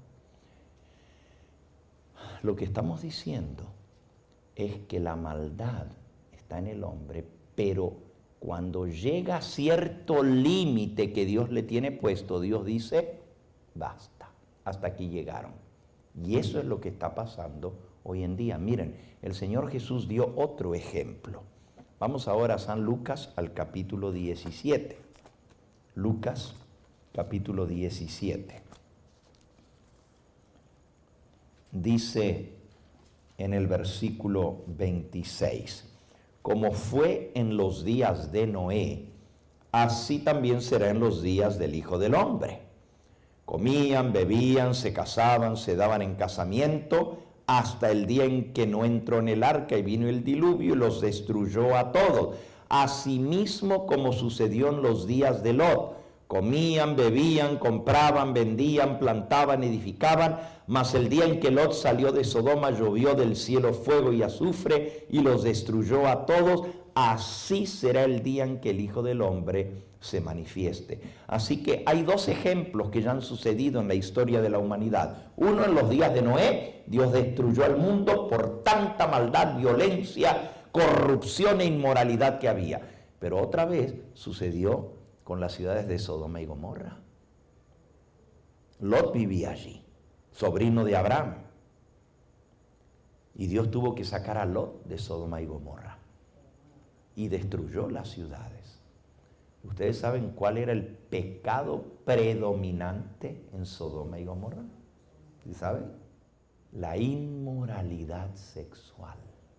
Lo que estamos diciendo es que la maldad está en el hombre, pero cuando llega a cierto límite que Dios le tiene puesto, Dios dice, basta, hasta aquí llegaron. Y eso es lo que está pasando hoy en día. Miren, el Señor Jesús dio otro ejemplo. Vamos ahora a San Lucas, al capítulo 17. Lucas, capítulo 17. Dice en el versículo 26, como fue en los días de Noé, así también será en los días del Hijo del Hombre. Comían, bebían, se casaban, se daban en casamiento, hasta el día en que no entró en el arca y vino el diluvio y los destruyó a todos. Asimismo como sucedió en los días de Lot. Comían, bebían, compraban, vendían, plantaban, edificaban, mas el día en que Lot salió de Sodoma llovió del cielo fuego y azufre y los destruyó a todos. Así será el día en que el Hijo del Hombre se manifieste. Así que hay dos ejemplos que ya han sucedido en la historia de la humanidad. Uno, en los días de Noé, Dios destruyó al mundo por tanta maldad, violencia, corrupción e inmoralidad que había. Pero otra vez sucedió con las ciudades de Sodoma y Gomorra. Lot vivía allí, sobrino de Abraham. Y Dios tuvo que sacar a Lot de Sodoma y Gomorra. Y destruyó las ciudades. ¿Ustedes saben cuál era el pecado predominante en Sodoma y Gomorra? ¿Sí saben? la inmoralidad sexual.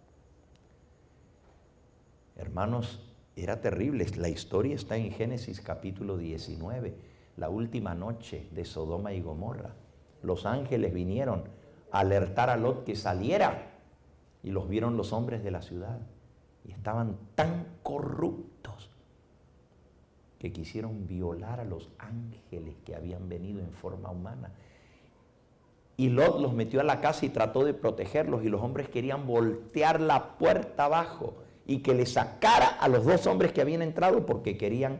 Hermanos, era terrible. La historia está en Génesis capítulo 19, la última noche de Sodoma y Gomorra. Los ángeles vinieron a alertar a Lot que saliera y los vieron los hombres de la ciudad. Y estaban tan corruptos que quisieron violar a los ángeles que habían venido en forma humana. Y Lot los metió a la casa y trató de protegerlos, y los hombres querían voltear la puerta abajo y que le sacara a los dos hombres que habían entrado porque querían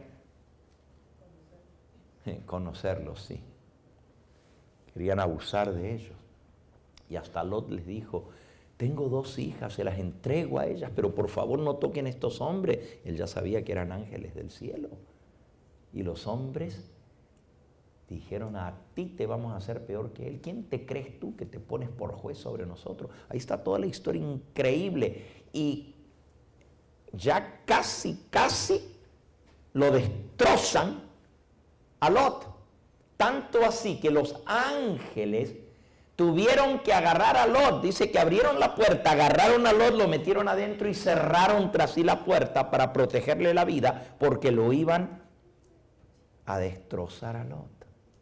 conocerlos, sí. Querían abusar de ellos. Y hasta Lot les dijo: tengo 2 hijas, se las entrego a ellas, pero por favor no toquen a estos hombres. Él ya sabía que eran ángeles del cielo. Y los hombres dijeron: a ti te vamos a hacer peor que él. ¿Quién te crees tú que te pones por juez sobre nosotros? Ahí está toda la historia increíble. Y ya casi lo destrozan a Lot. Tanto así que los ángeles tuvieron que agarrar a Lot. Dice que abrieron la puerta, agarraron a Lot, lo metieron adentro y cerraron tras sí la puerta para protegerle la vida, porque lo iban a destrozar a Lot.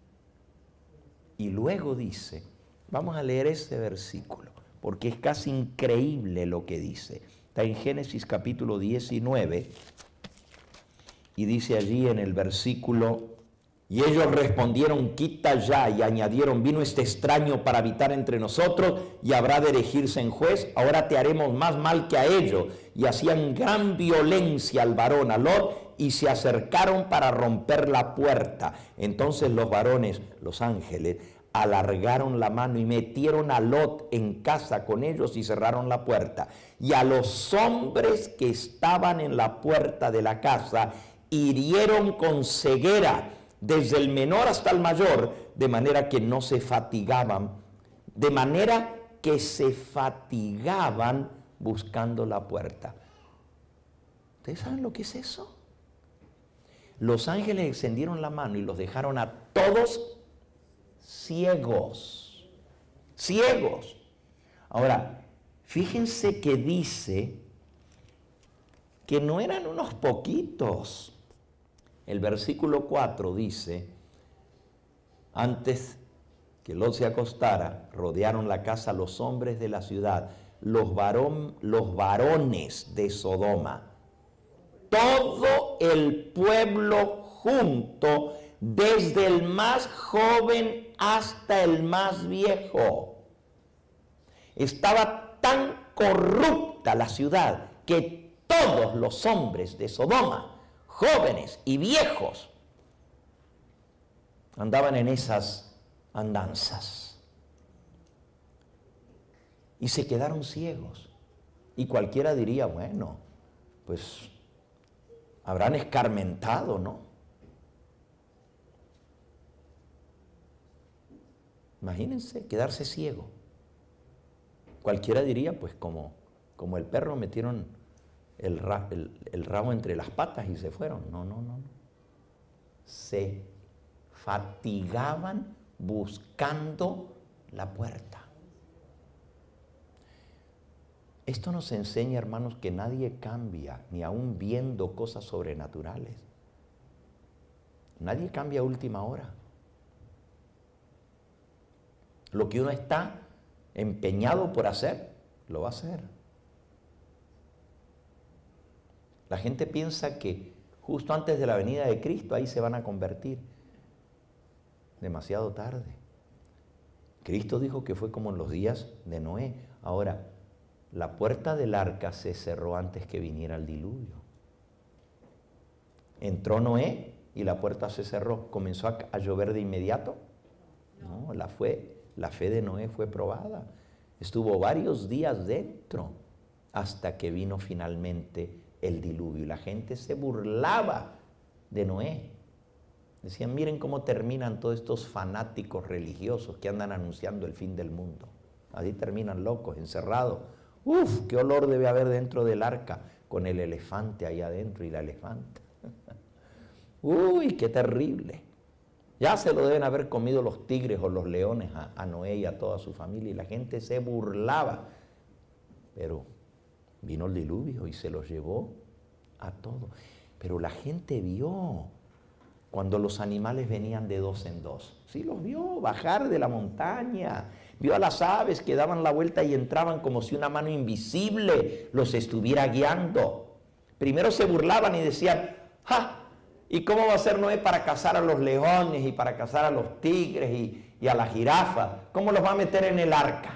Y luego dice, vamos a leer ese versículo, porque es casi increíble lo que dice. Está en Génesis capítulo 19, y dice allí en el versículo: y ellos respondieron: quita ya. Y añadieron: vino este extraño para habitar entre nosotros y habrá de erigirse en juez. Ahora te haremos más mal que a ellos. Y hacían gran violencia al varón, a Lot, y se acercaron para romper la puerta. Entonces los varones, los ángeles, alargaron la mano y metieron a Lot en casa con ellos y cerraron la puerta. Y a los hombres que estaban en la puerta de la casa hirieron con ceguera, desde el menor hasta el mayor, de manera que no se fatigaban, buscando la puerta. ¿Ustedes saben lo que es eso? Los ángeles extendieron la mano y los dejaron a todos ciegos. Ciegos. Ahora, fíjense que dice que no eran unos poquitos. El versículo 4 dice: antes que Lot se acostara, rodearon la casa los hombres de la ciudad, los varones de Sodoma, todo el pueblo junto, desde el más joven hasta el más viejo. Estaba tan corrupta la ciudad que todos los hombres de Sodoma, jóvenes y viejos, andaban en esas andanzas y se quedaron ciegos. Y cualquiera diría: bueno, pues habrán escarmentado, ¿no? Imagínense quedarse ciego. Cualquiera diría: pues como el perro, metieron el rabo entre las patas y se fueron. No. Se fatigaban buscando la puerta. Esto nos enseña, hermanos, que nadie cambia, ni aun viendo cosas sobrenaturales. Nadie cambia a última hora. Lo que uno está empeñado por hacer, lo va a hacer. La gente piensa que justo antes de la venida de Cristo ahí se van a convertir. Demasiado tarde. Cristo dijo que fue como en los días de Noé. Ahora, la puerta del arca se cerró antes que viniera el diluvio. Entró Noé y la puerta se cerró. ¿Comenzó a llover de inmediato? No, la fe de Noé fue probada. Estuvo varios días dentro hasta que vino finalmente el diluvio. Y la gente se burlaba de Noé. Decían: miren cómo terminan todos estos fanáticos religiosos que andan anunciando el fin del mundo. Así terminan locos, encerrados. ¡Uf! ¡Qué olor debe haber dentro del arca! Con el elefante ahí adentro y la elefanta. ¡Uy! ¡Qué terrible! Ya se lo deben haber comido los tigres o los leones a Noé y a toda su familia, y la gente se burlaba. Pero vino el diluvio y se los llevó a todos. Pero la gente vio cuando los animales venían de dos en dos. Sí los vio bajar de la montaña. Vio a las aves que daban la vuelta y entraban como si una mano invisible los estuviera guiando. Primero se burlaban y decían, ¡ja! ¿Y cómo va a ser Noé para cazar a los leones y para cazar a los tigres y a la jirafa? ¿Cómo los va a meter en el arca?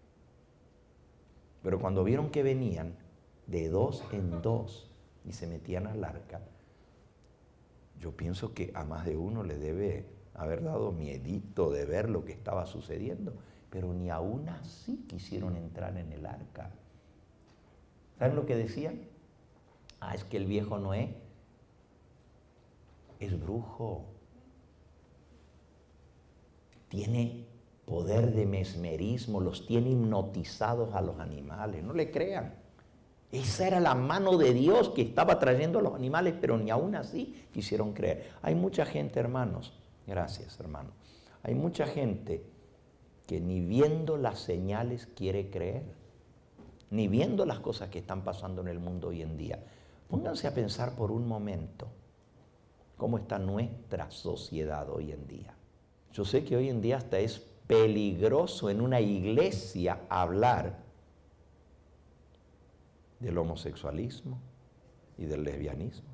Pero cuando vieron que venían de dos en dos y se metían al arca, yo pienso que a más de uno le debe haber dado miedito de ver lo que estaba sucediendo, pero ni aún así quisieron entrar en el arca. ¿Saben lo que decían? Es que el viejo Noé es brujo, tiene poder de mesmerismo, los tiene hipnotizados a los animales. No le crean. Esa era la mano de Dios que estaba trayendo a los animales, pero ni aún así quisieron creer. Hay mucha gente, hermanos, gracias hermano, hay mucha gente que ni viendo las señales quiere creer, ni viendo las cosas que están pasando en el mundo hoy en día. Pónganse a pensar por un momento cómo está nuestra sociedad hoy en día. Yo sé que hoy en día hasta es peligroso en una iglesia hablar del homosexualismo y del lesbianismo,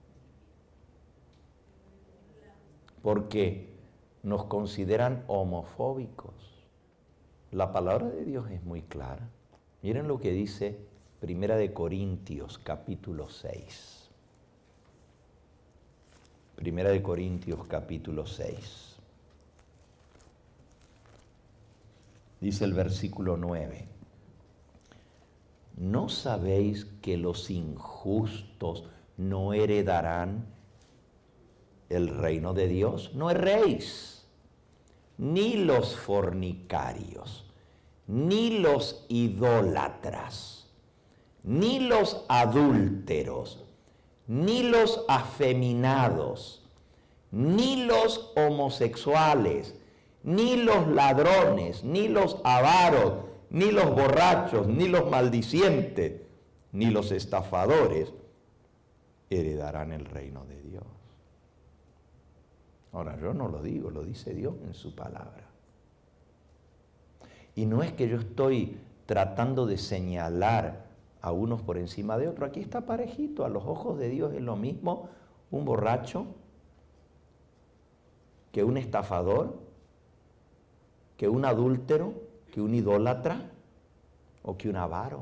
porque nos consideran homofóbicos. La palabra de Dios es muy clara. Miren lo que dice Primera de Corintios, capítulo 6. Primera de Corintios, capítulo 6. Dice el versículo 9. ¿No sabéis que los injustos no heredarán el reino de Dios? No erréis, ni los fornicarios, ni los idólatras, ni los adúlteros, ni los afeminados, ni los homosexuales, ni los ladrones, ni los avaros, ni los borrachos, ni los maldicientes, ni los estafadores heredarán el reino de Dios. Ahora, yo no lo digo, lo dice Dios en su palabra. Y no es que yo estoy tratando de señalar a unos por encima de otros. Aquí está parejito, a los ojos de Dios es lo mismo un borracho que un estafador, que un adúltero, que un idólatra, o que un avaro,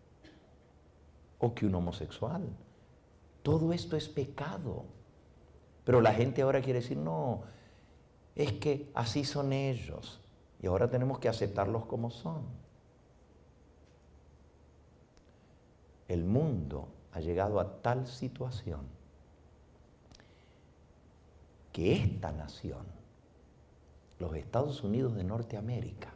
o que un homosexual. Todo esto es pecado. Pero la gente ahora quiere decir, no, es que así son ellos, y ahora tenemos que aceptarlos como son. El mundo ha llegado a tal situación que esta nación, los Estados Unidos de Norteamérica,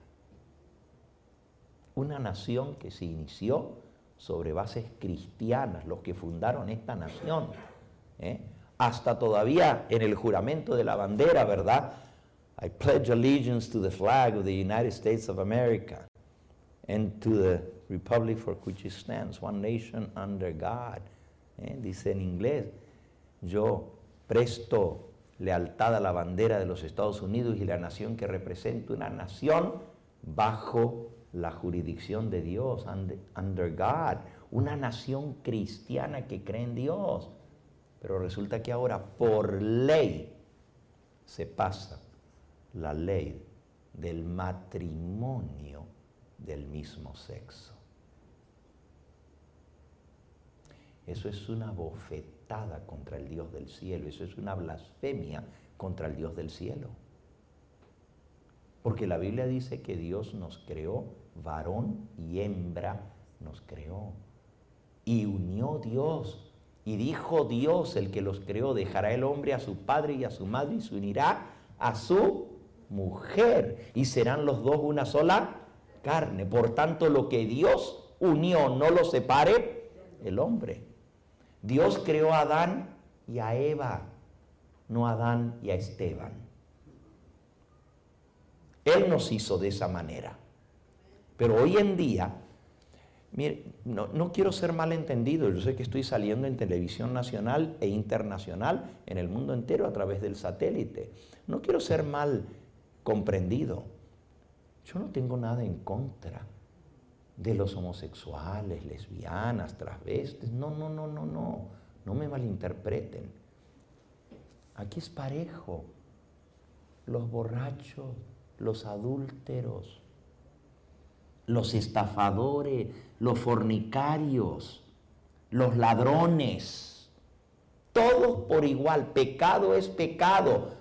una nación que se inició sobre bases cristianas, los que fundaron esta nación, hasta todavía en el juramento de la bandera, ¿verdad? I pledge allegiance to the flag of the United States of America and to the republic for which it stands, one nation under God. Dice en inglés, yo presto lealtad a la bandera de los Estados Unidos y la nación que represento, una nación bajo la jurisdicción de Dios, under God, una nación cristiana que cree en Dios. Pero resulta que ahora por ley se pasa la ley del matrimonio del mismo sexo. Eso es una bofetada contra el Dios del cielo, eso es una blasfemia contra el Dios del cielo. Porque la Biblia dice que Dios nos creó, varón y hembra nos creó. Y unió Dios. Y dijo Dios, el que los creó, dejará el hombre a su padre y a su madre y se unirá a su mujer. Y serán los dos una sola carne. Por tanto, lo que Dios unió, no lo separe el hombre. Dios creó a Adán y a Eva, no a Adán y a Esteban. Él nos hizo de esa manera. Pero hoy en día, mire, no quiero ser malentendido. Yo sé que estoy saliendo en televisión nacional e internacional en el mundo entero a través del satélite. No quiero ser mal comprendido. Yo no tengo nada en contra de los homosexuales, lesbianas, transvestis. No me malinterpreten. Aquí es parejo. Los borrachos, los adúlteros, los estafadores, los fornicarios, los ladrones, todos por igual. Pecado es pecado.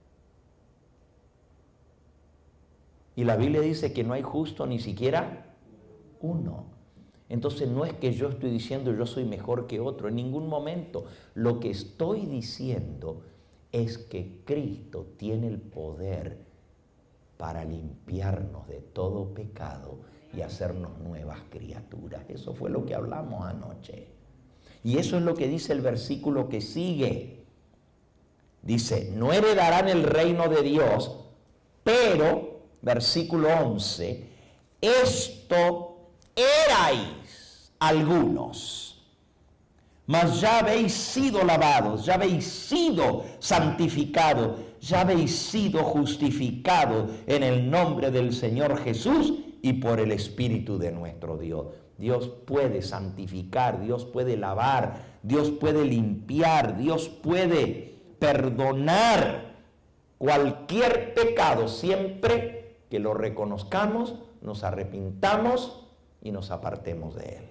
Y la Biblia dice que no hay justo ni siquiera uno. Entonces no es que yo estoy diciendo yo soy mejor que otro, en ningún momento. Lo que estoy diciendo es que Cristo tiene el poder para limpiarnos de todo pecado y hacernos nuevas criaturas. Eso fue lo que hablamos anoche. Y eso es lo que dice el versículo que sigue. Dice, no heredarán el reino de Dios, pero, versículo 11, esto erais algunos, mas ya habéis sido lavados, ya habéis sido santificados, ya habéis sido justificados en el nombre del Señor Jesús y por el Espíritu de nuestro Dios. Dios puede santificar, Dios puede lavar, Dios puede limpiar, Dios puede perdonar cualquier pecado siempre que lo reconozcamos, nos arrepintamos y nos apartemos de él.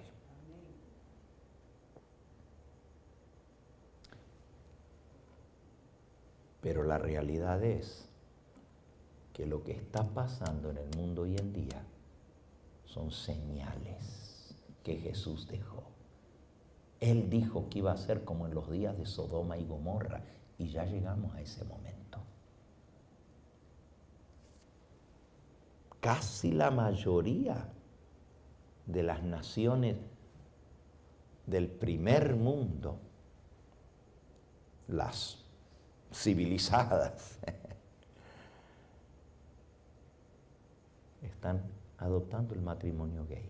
Pero la realidad es que lo que está pasando en el mundo hoy en día son señales que Jesús dejó. Él dijo que iba a ser como en los días de Sodoma y Gomorra, y ya llegamos a ese momento. Casi la mayoría de las naciones del primer mundo, las civilizadas, están adoptando el matrimonio gay.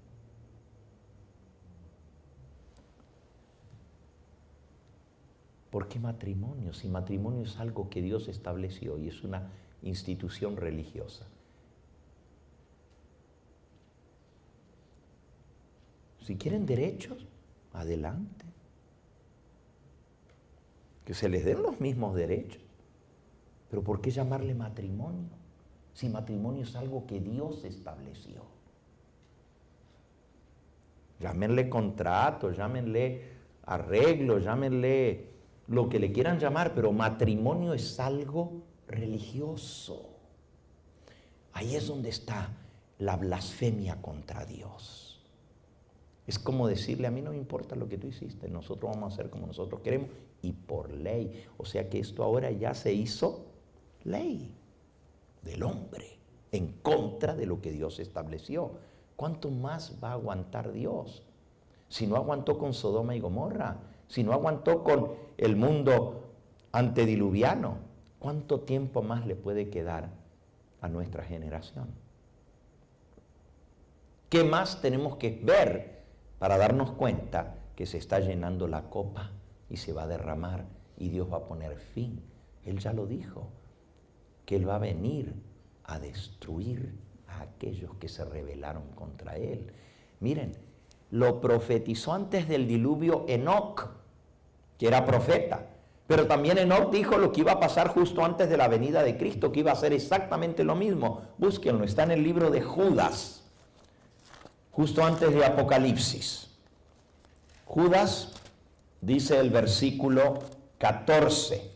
¿Por qué matrimonio? Si matrimonio es algo que Dios estableció y es una institución religiosa. Si quieren derechos, adelante. Que se les den los mismos derechos. Pero ¿por qué llamarle matrimonio? Si matrimonio es algo que Dios estableció. Llámenle contrato, llámenle arreglo, llámenle lo que le quieran llamar, pero matrimonio es algo religioso. Ahí es donde está la blasfemia contra Dios. Es como decirle, a mí no me importa lo que tú hiciste, nosotros vamos a hacer como nosotros queremos y por ley. O sea que esto ahora ya se hizo ley del hombre en contra de lo que Dios estableció. ¿Cuánto más va a aguantar Dios? Si no aguantó con Sodoma y Gomorra, si no aguantó con el mundo antediluviano, ¿cuánto tiempo más le puede quedar a nuestra generación? ¿Qué más tenemos que ver para darnos cuenta que se está llenando la copa y se va a derramar y Dios va a poner fin? Él ya lo dijo, que Él va a venir a destruir a aquellos que se rebelaron contra Él. Miren, lo profetizó antes del diluvio Enoc, que era profeta. Pero también Enoc dijo lo que iba a pasar justo antes de la venida de Cristo, que iba a ser exactamente lo mismo. Búsquenlo, está en el libro de Judas, justo antes de Apocalipsis. Judas, dice el versículo 14,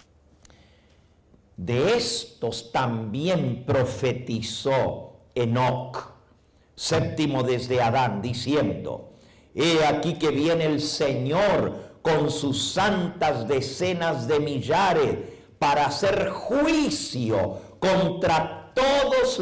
de estos también profetizó Enoc, séptimo desde Adán, diciendo, he aquí que viene el Señor con sus santas decenas de millares para hacer juicio contra todos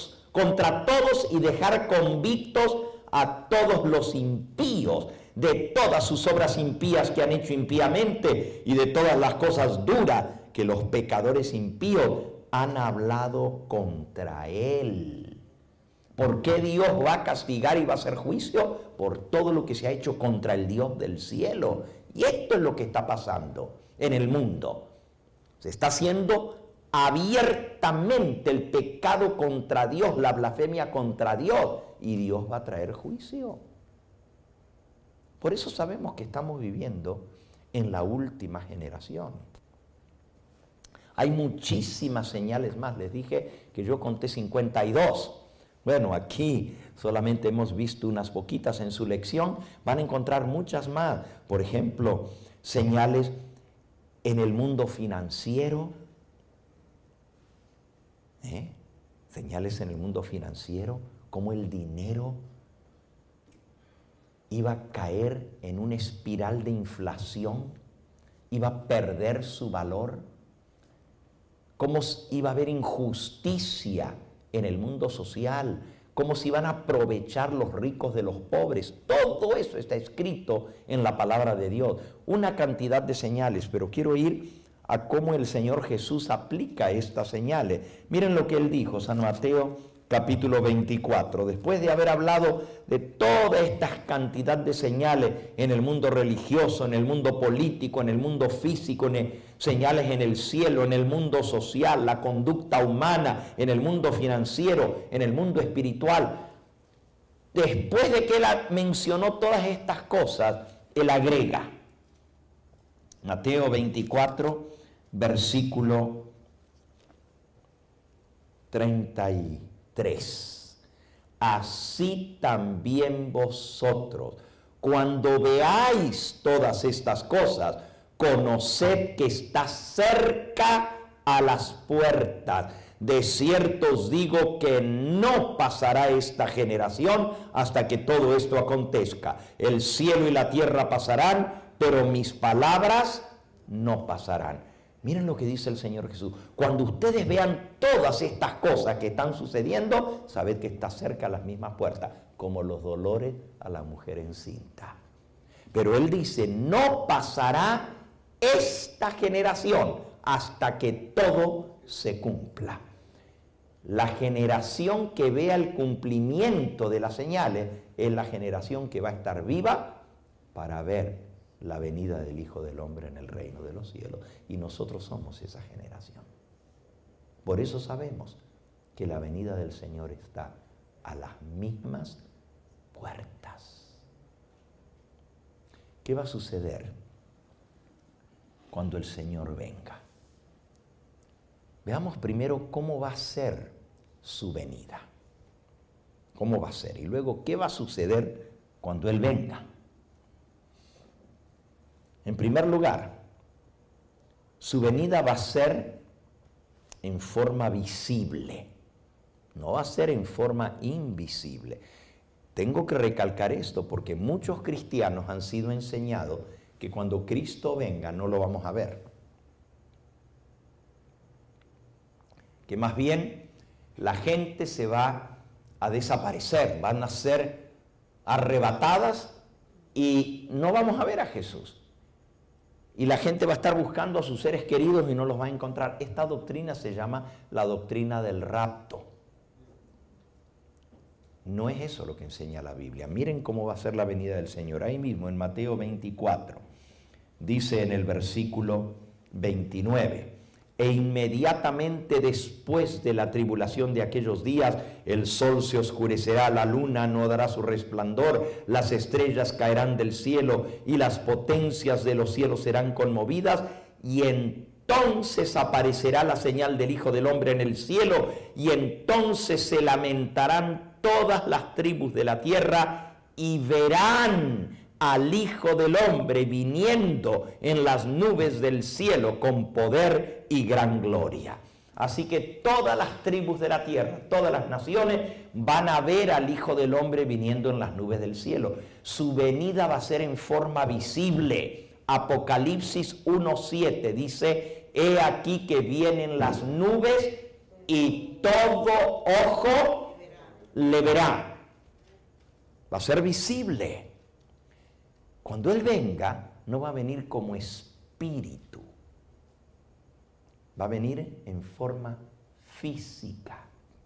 y dejar convictos a todos los impíos de todas sus obras impías que han hecho impíamente y de todas las cosas duras que los pecadores impíos han hablado contra él. ¿Por qué Dios va a castigar y va a hacer juicio? Por todo lo que se ha hecho contra el Dios del cielo. Y esto es lo que está pasando en el mundo. Se está haciendo abiertamente el pecado contra Dios, la blasfemia contra Dios, y Dios va a traer juicio. Por eso sabemos que estamos viviendo en la última generación. Hay muchísimas señales más. Les dije que yo conté 52. Bueno, aquí solamente hemos visto unas poquitas en su lección. Van a encontrar muchas más. Por ejemplo, señales en el mundo financiero. Señales en el mundo financiero, como el dinero iba a caer en una espiral de inflación, iba a perder su valor, cómo iba a haber injusticia en el mundo social, cómo se iban a aprovechar los ricos de los pobres. Todo eso está escrito en la palabra de Dios. Una cantidad de señales, pero quiero ir a cómo el Señor Jesús aplica estas señales. Miren lo que Él dijo, San Mateo capítulo 24. Después de haber hablado de toda esta cantidad de señales en el mundo religioso, en el mundo político, en el mundo físico, señales en el cielo, en el mundo social, la conducta humana, en el mundo financiero, en el mundo espiritual. Después de que Él mencionó todas estas cosas, Él agrega, Mateo 24, versículo 33. Así también vosotros, cuando veáis todas estas cosas, conoced que está cerca a las puertas. De cierto os digo que no pasará esta generación hasta que todo esto acontezca. El cielo y la tierra pasarán, pero mis palabras no pasarán. Miren lo que dice el Señor Jesús. Cuando ustedes vean todas estas cosas que están sucediendo, sabed que está cerca a las mismas puertas, como los dolores a la mujer encinta. Pero Él dice, no pasará esta generación hasta que todo se cumpla. La generación que vea el cumplimiento de las señales es la generación que va a estar viva para ver la venida del Hijo del Hombre en el reino de los cielos. Y nosotros somos esa generación. Por eso sabemos que la venida del Señor está a las mismas puertas. ¿Qué va a suceder cuando el Señor venga? Veamos primero cómo va a ser su venida. ¿Cómo va a ser? Y luego, ¿qué va a suceder cuando Él venga? En primer lugar, su venida va a ser en forma visible, no va a ser en forma invisible. Tengo que recalcar esto porque muchos cristianos han sido enseñados que cuando Cristo venga no lo vamos a ver. Que más bien la gente se va a desaparecer, van a ser arrebatadas y no vamos a ver a Jesús. Y la gente va a estar buscando a sus seres queridos y no los va a encontrar. Esta doctrina se llama la doctrina del rapto. No es eso lo que enseña la Biblia. Miren cómo va a ser la venida del Señor. Ahí mismo en Mateo 24, dice en el versículo 29, e inmediatamente después de la tribulación de aquellos días, el sol se oscurecerá, la luna no dará su resplandor, las estrellas caerán del cielo y las potencias de los cielos serán conmovidas, y entonces aparecerá la señal del Hijo del Hombre en el cielo, y entonces se lamentarán todas las tribus de la tierra y verán al Hijo del Hombre viniendo en las nubes del cielo con poder y gran gloria. Así que todas las tribus de la tierra, todas las naciones van a ver al Hijo del Hombre viniendo en las nubes del cielo. Su venida va a ser en forma visible. Apocalipsis 1:7 dice, he aquí que vienen las nubes y todo ojo le verá. Va a ser visible. Cuando Él venga, no va a venir como espíritu. Va a venir en forma física.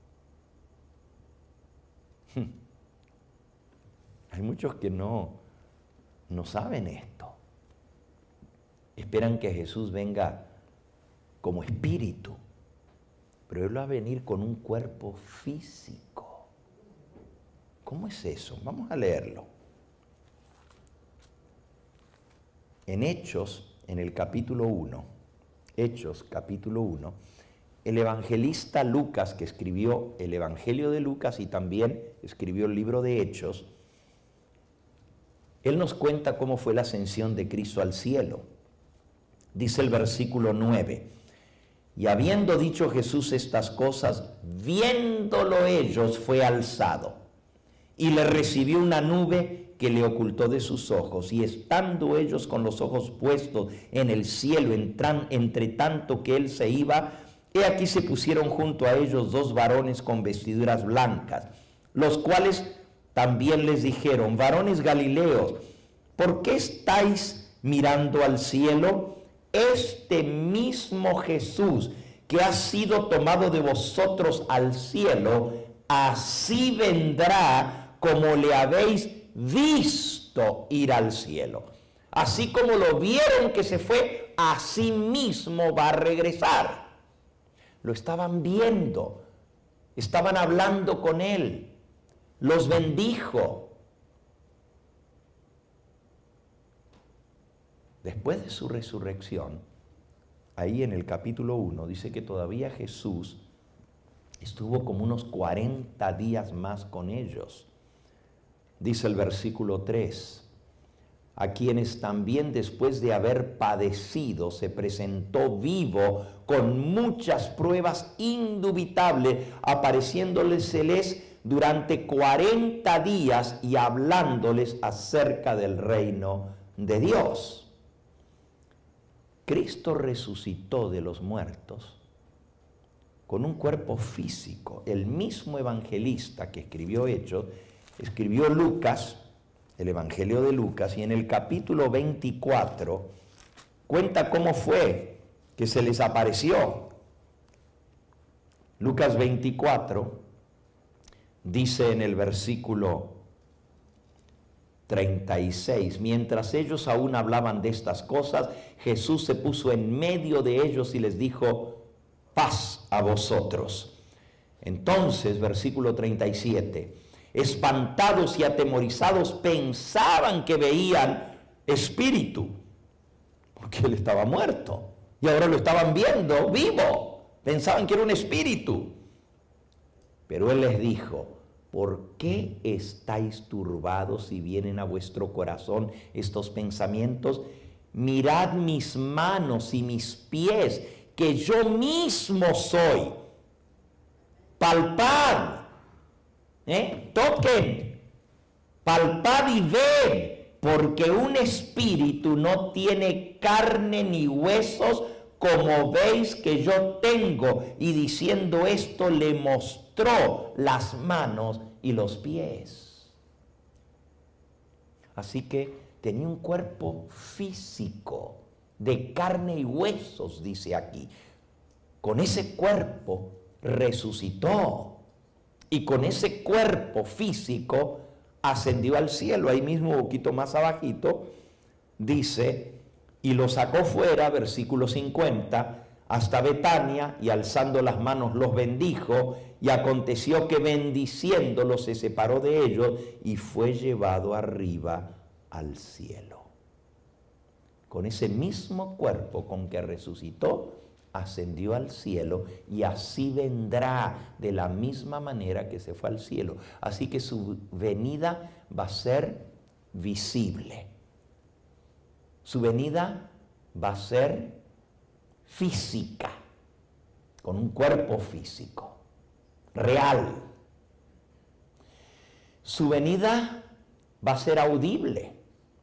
Hay muchos que no saben esto. Esperan que Jesús venga como espíritu, pero Él va a venir con un cuerpo físico. ¿Cómo es eso? Vamos a leerlo. En Hechos, en el capítulo 1, Hechos capítulo 1, el evangelista Lucas, que escribió el Evangelio de Lucas y también escribió el libro de Hechos, él nos cuenta cómo fue la ascensión de Cristo al cielo. Dice el versículo 9, y habiendo dicho Jesús estas cosas, viéndolo ellos, fue alzado, y le recibió una nube que le ocultó de sus ojos, y estando ellos con los ojos puestos en el cielo, entre tanto que él se iba, he aquí se pusieron junto a ellos dos varones con vestiduras blancas, los cuales también les dijeron, varones galileos, ¿por qué estáis mirando al cielo? Este mismo Jesús que ha sido tomado de vosotros al cielo, así vendrá como le habéis visto ir al cielo. Así como lo vieron que se fue, así mismo va a regresar. Lo estaban viendo, estaban hablando con él, los bendijo. Después de su resurrección, ahí en el capítulo 1, dice que todavía Jesús estuvo como unos 40 días más con ellos. Dice el versículo 3, a quienes también después de haber padecido se presentó vivo con muchas pruebas indubitables, apareciéndoles durante 40 días y hablándoles acerca del reino de Dios. Cristo resucitó de los muertos con un cuerpo físico. El mismo evangelista que escribió Hechos, escribió Lucas, el Evangelio de Lucas, y en el capítulo 24 cuenta cómo fue que se les apareció. Lucas 24 dice en el versículo 36, mientras ellos aún hablaban de estas cosas, Jesús se puso en medio de ellos y les dijo, paz a vosotros. Entonces, versículo 37, espantados y atemorizados pensaban que veían espíritu, porque él estaba muerto y ahora lo estaban viendo vivo, pensaban que era un espíritu. Pero él les dijo, ¿por qué estáis turbados y vienen a vuestro corazón estos pensamientos? Mirad mis manos y mis pies, que yo mismo soy. Palpad, toquen, palpad y ved, porque un espíritu no tiene carne ni huesos, como veis que yo tengo. Y diciendo esto le mostró las manos y los pies. Así que tenía un cuerpo físico, de carne y huesos, dice aquí. Con ese cuerpo resucitó y con ese cuerpo físico ascendió al cielo. Ahí mismo, un poquito más abajito, dice, y lo sacó fuera, versículo 50, hasta Betania, y alzando las manos los bendijo, y aconteció que bendiciéndolos se separó de ellos y fue llevado arriba al cielo. Con ese mismo cuerpo con que resucitó, ascendió al cielo, y así vendrá de la misma manera que se fue al cielo. Así que su venida va a ser visible. Su venida va a ser física, con un cuerpo físico, real. Su venida va a ser audible.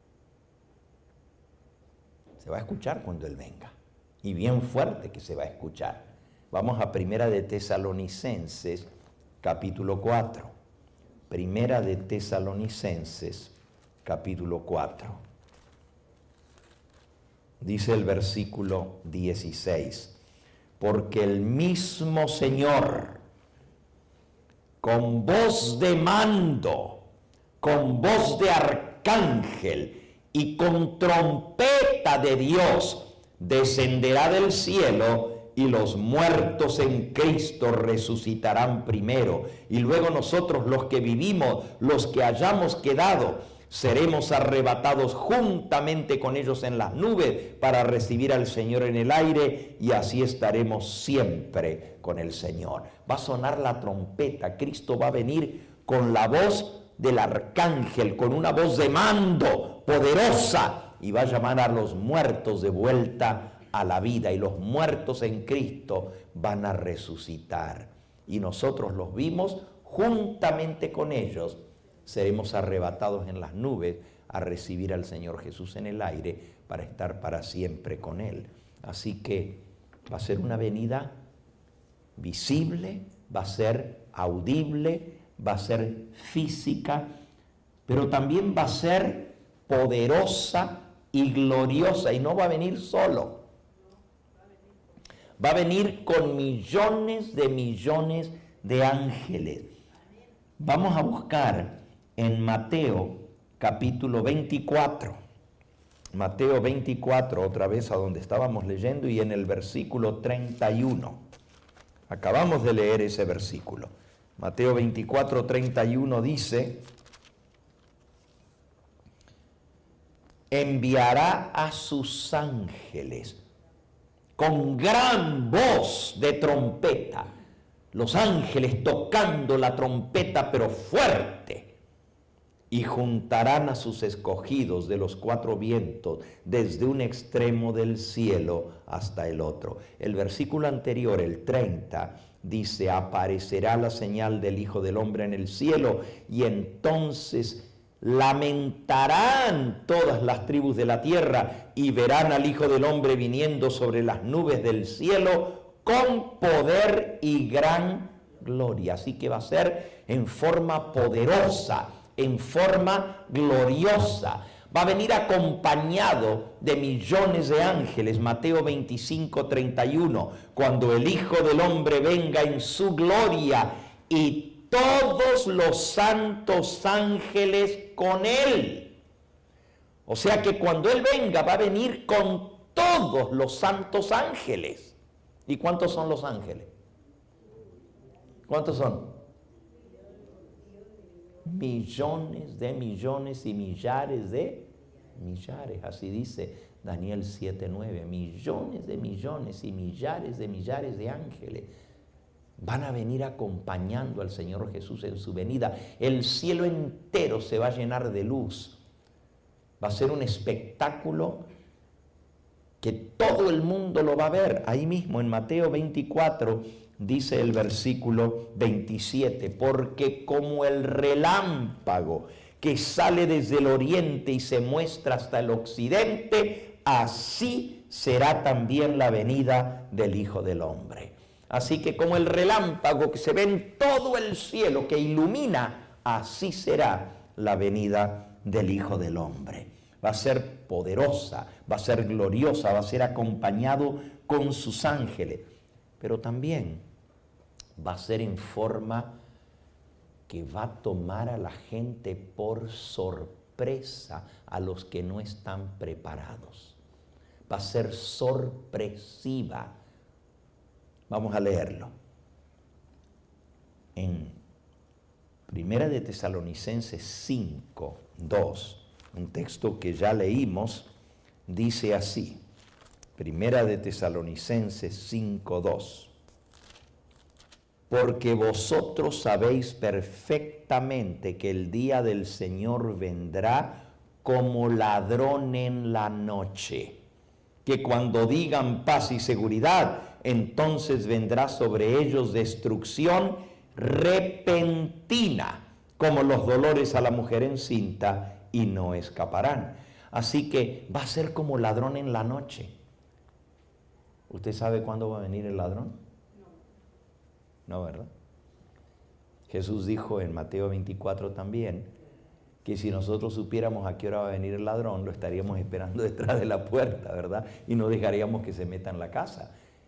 Se va a escuchar cuando Él venga, y bien fuerte que se va a escuchar. Vamos a Primera de Tesalonicenses, capítulo 4. Primera de Tesalonicenses, capítulo 4. Dice el versículo 16, porque el mismo Señor, con voz de mando, con voz de arcángel y con trompeta de Dios, descenderá del cielo, y los muertos en Cristo resucitarán primero. Y luego nosotros, los que vivimos, los que hayamos quedado, seremos arrebatados juntamente con ellos en las nubes para recibir al Señor en el aire, y así estaremos siempre con el Señor. Va a sonar la trompeta. Cristo va a venir con la voz del arcángel, con una voz de mando poderosa, y va a llamar a los muertos de vuelta a la vida, y los muertos en Cristo van a resucitar, y nosotros los vimos juntamente con ellos, seremos arrebatados en las nubes a recibir al Señor Jesús en el aire para estar para siempre con Él. Así que va a ser una venida visible, va a ser audible, va a ser física, pero también va a ser poderosa y gloriosa, y no va a venir solo. Va a venir con millones de ángeles. Vamos a buscar en Mateo capítulo 24. Mateo 24, otra vez a donde estábamos leyendo, y en el versículo 31. Acabamos de leer ese versículo. Mateo 24, 31 dice: enviará a sus ángeles con gran voz de trompeta, los ángeles tocando la trompeta pero fuerte, y juntarán a sus escogidos de los cuatro vientos, desde un extremo del cielo hasta el otro. El versículo anterior, el 30, dice: aparecerá la señal del Hijo del Hombre en el cielo, y entonces lamentarán todas las tribus de la tierra, y verán al Hijo del Hombre viniendo sobre las nubes del cielo con poder y gran gloria. Así que va a ser en forma poderosa, en forma gloriosa. Va a venir acompañado de millones de ángeles. Mateo 25, 31. Cuando el Hijo del Hombre venga en su gloria, y todos los santos ángeles con Él. O sea que cuando Él venga, va a venir con todos los santos ángeles. ¿Y cuántos son los ángeles? ¿Cuántos son? Millones y millares de millares. Así dice Daniel 7:9. Millones y millares de ángeles van a venir acompañando al Señor Jesús en su venida. El cielo entero se va a llenar de luz. Va a ser un espectáculo que todo el mundo lo va a ver. Ahí mismo en Mateo 24 dice el versículo 27: porque como el relámpago que sale desde el oriente y se muestra hasta el occidente, así será también la venida del Hijo del Hombre. Así que como el relámpago que se ve en todo el cielo, que ilumina, así será la venida del Hijo del Hombre. Va a ser poderosa, va a ser gloriosa, va a ser acompañado con sus ángeles. Pero también va a ser en forma que va a tomar a la gente por sorpresa, a los que no están preparados. Va a ser sorpresiva. Vamos a leerlo. En Primera de Tesalonicenses 5, 2, un texto que ya leímos, dice así. Primera de Tesalonicenses 5, 2. Porque vosotros sabéis perfectamente que el día del Señor vendrá como ladrón en la noche, que cuando digan paz y seguridad, entonces vendrá sobre ellos destrucción repentina, como los dolores a la mujer encinta, y no escaparán. Así que va a ser como ladrón en la noche. ¿Usted sabe cuándo va a venir el ladrón? No, ¿verdad? Jesús dijo en Mateo 24 también, que si nosotros supiéramos a qué hora va a venir el ladrón, lo estaríamos esperando detrás de la puerta, ¿verdad? Y no dejaríamos que se meta en la casa.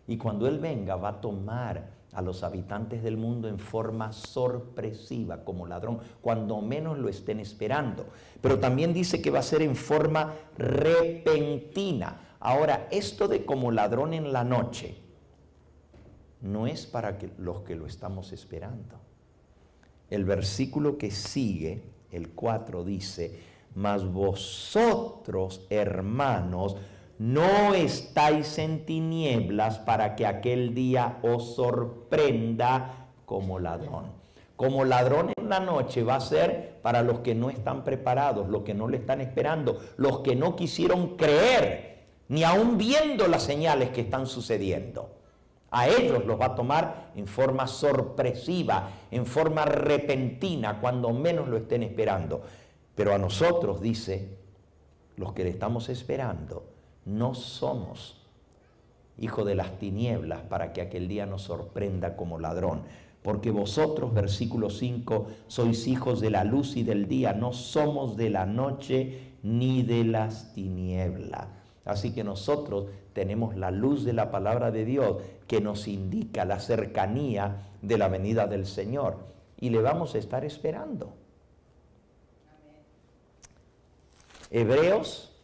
Y cuando Él venga va a tomar a los habitantes del mundo en forma sorpresiva, como ladrón, cuando menos lo estén esperando. Pero también dice que va a ser en forma repentina. Ahora, esto de como ladrón en la noche no es para los que lo estamos esperando. El versículo que sigue, el 4, dice: mas vosotros, hermanos, no estáis en tinieblas para que aquel día os sorprenda como ladrón. Como ladrón en la noche va a ser para los que no están preparados, los que no le están esperando, los que no quisieron creer, ni aun viendo las señales que están sucediendo. A ellos los va a tomar en forma sorpresiva, en forma repentina, cuando menos lo estén esperando. Pero a nosotros, dice, los que le estamos esperando, no somos hijos de las tinieblas para que aquel día nos sorprenda como ladrón. Porque vosotros, versículo 5, sois hijos de la luz y del día, no somos de la noche ni de las tinieblas. Así que nosotros tenemos la luz de la palabra de Dios que nos indica la cercanía de la venida del Señor. Y le vamos a estar esperando. Hebreos,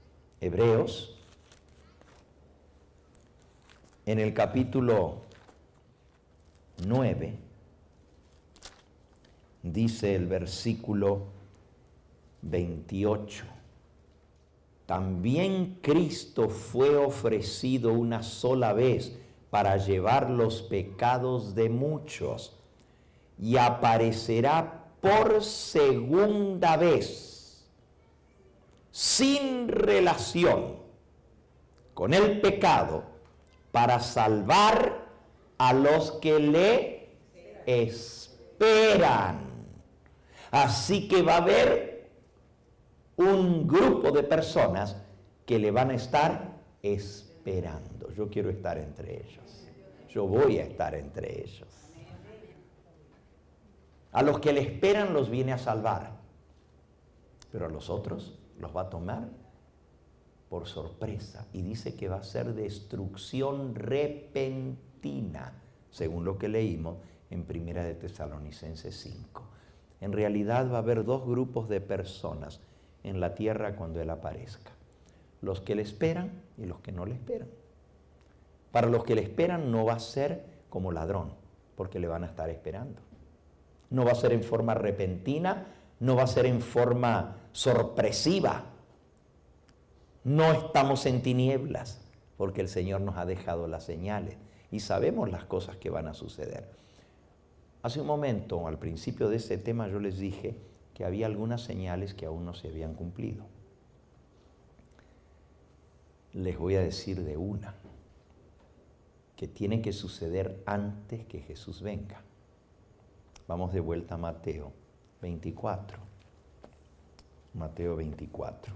en el capítulo 9, dice el versículo 28. También Cristo fue ofrecido una sola vez para llevar los pecados de muchos y aparecerá por segunda vez, sin relación con el pecado, para salvar a los que le esperan. Así que va a haber un grupo de personas que le van a estar esperando. Yo quiero estar entre ellos. Yo voy a estar entre ellos. A los que le esperan los viene a salvar, pero a los otros los va a tomar por sorpresa. Y dice que va a ser destrucción repentina, según lo que leímos en Primera de Tesalonicenses 5. En realidad va a haber dos grupos de personas en la tierra cuando Él aparezca: los que le esperan y los que no le esperan. Para los que le esperan no va a ser como ladrón, porque le van a estar esperando. No va a ser en forma repentina, no va a ser en forma sorpresiva. No estamos en tinieblas, porque el Señor nos ha dejado las señales y sabemos las cosas que van a suceder. Hace un momento, al principio de este tema, yo les dije que había algunas señales que aún no se habían cumplido. Les voy a decir de una, que tiene que suceder antes que Jesús venga. Vamos de vuelta a Mateo 24. Mateo 24.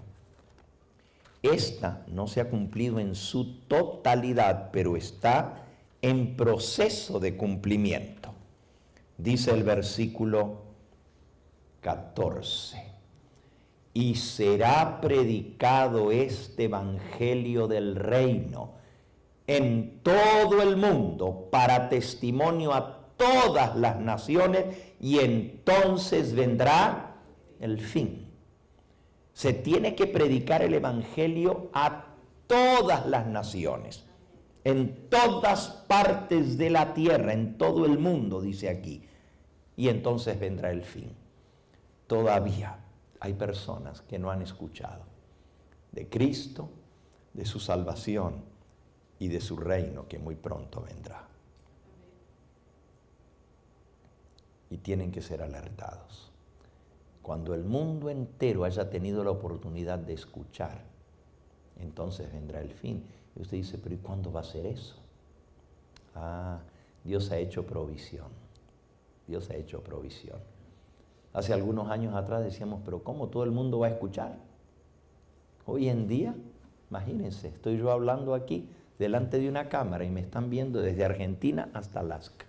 Esta no se ha cumplido en su totalidad, pero está en proceso de cumplimiento. Dice el versículo 14. Y será predicado este evangelio del reino en todo el mundo para testimonio a todas las naciones, y entonces vendrá el fin. Se tiene que predicar el evangelio a todas las naciones, en todas partes de la tierra, en todo el mundo, dice aquí, y entonces vendrá el fin. Todavía hay personas que no han escuchado de Cristo, de su salvación y de su reino que muy pronto vendrá. Y tienen que ser alertados. Cuando el mundo entero haya tenido la oportunidad de escuchar, entonces vendrá el fin. Y usted dice, pero ¿y cuándo va a ser eso? Dios ha hecho provisión. Dios ha hecho provisión. Hace algunos años atrás decíamos, pero ¿cómo todo el mundo va a escuchar? Hoy en día, imagínense, estoy yo hablando aquí delante de una cámara y me están viendo desde Argentina hasta Alaska.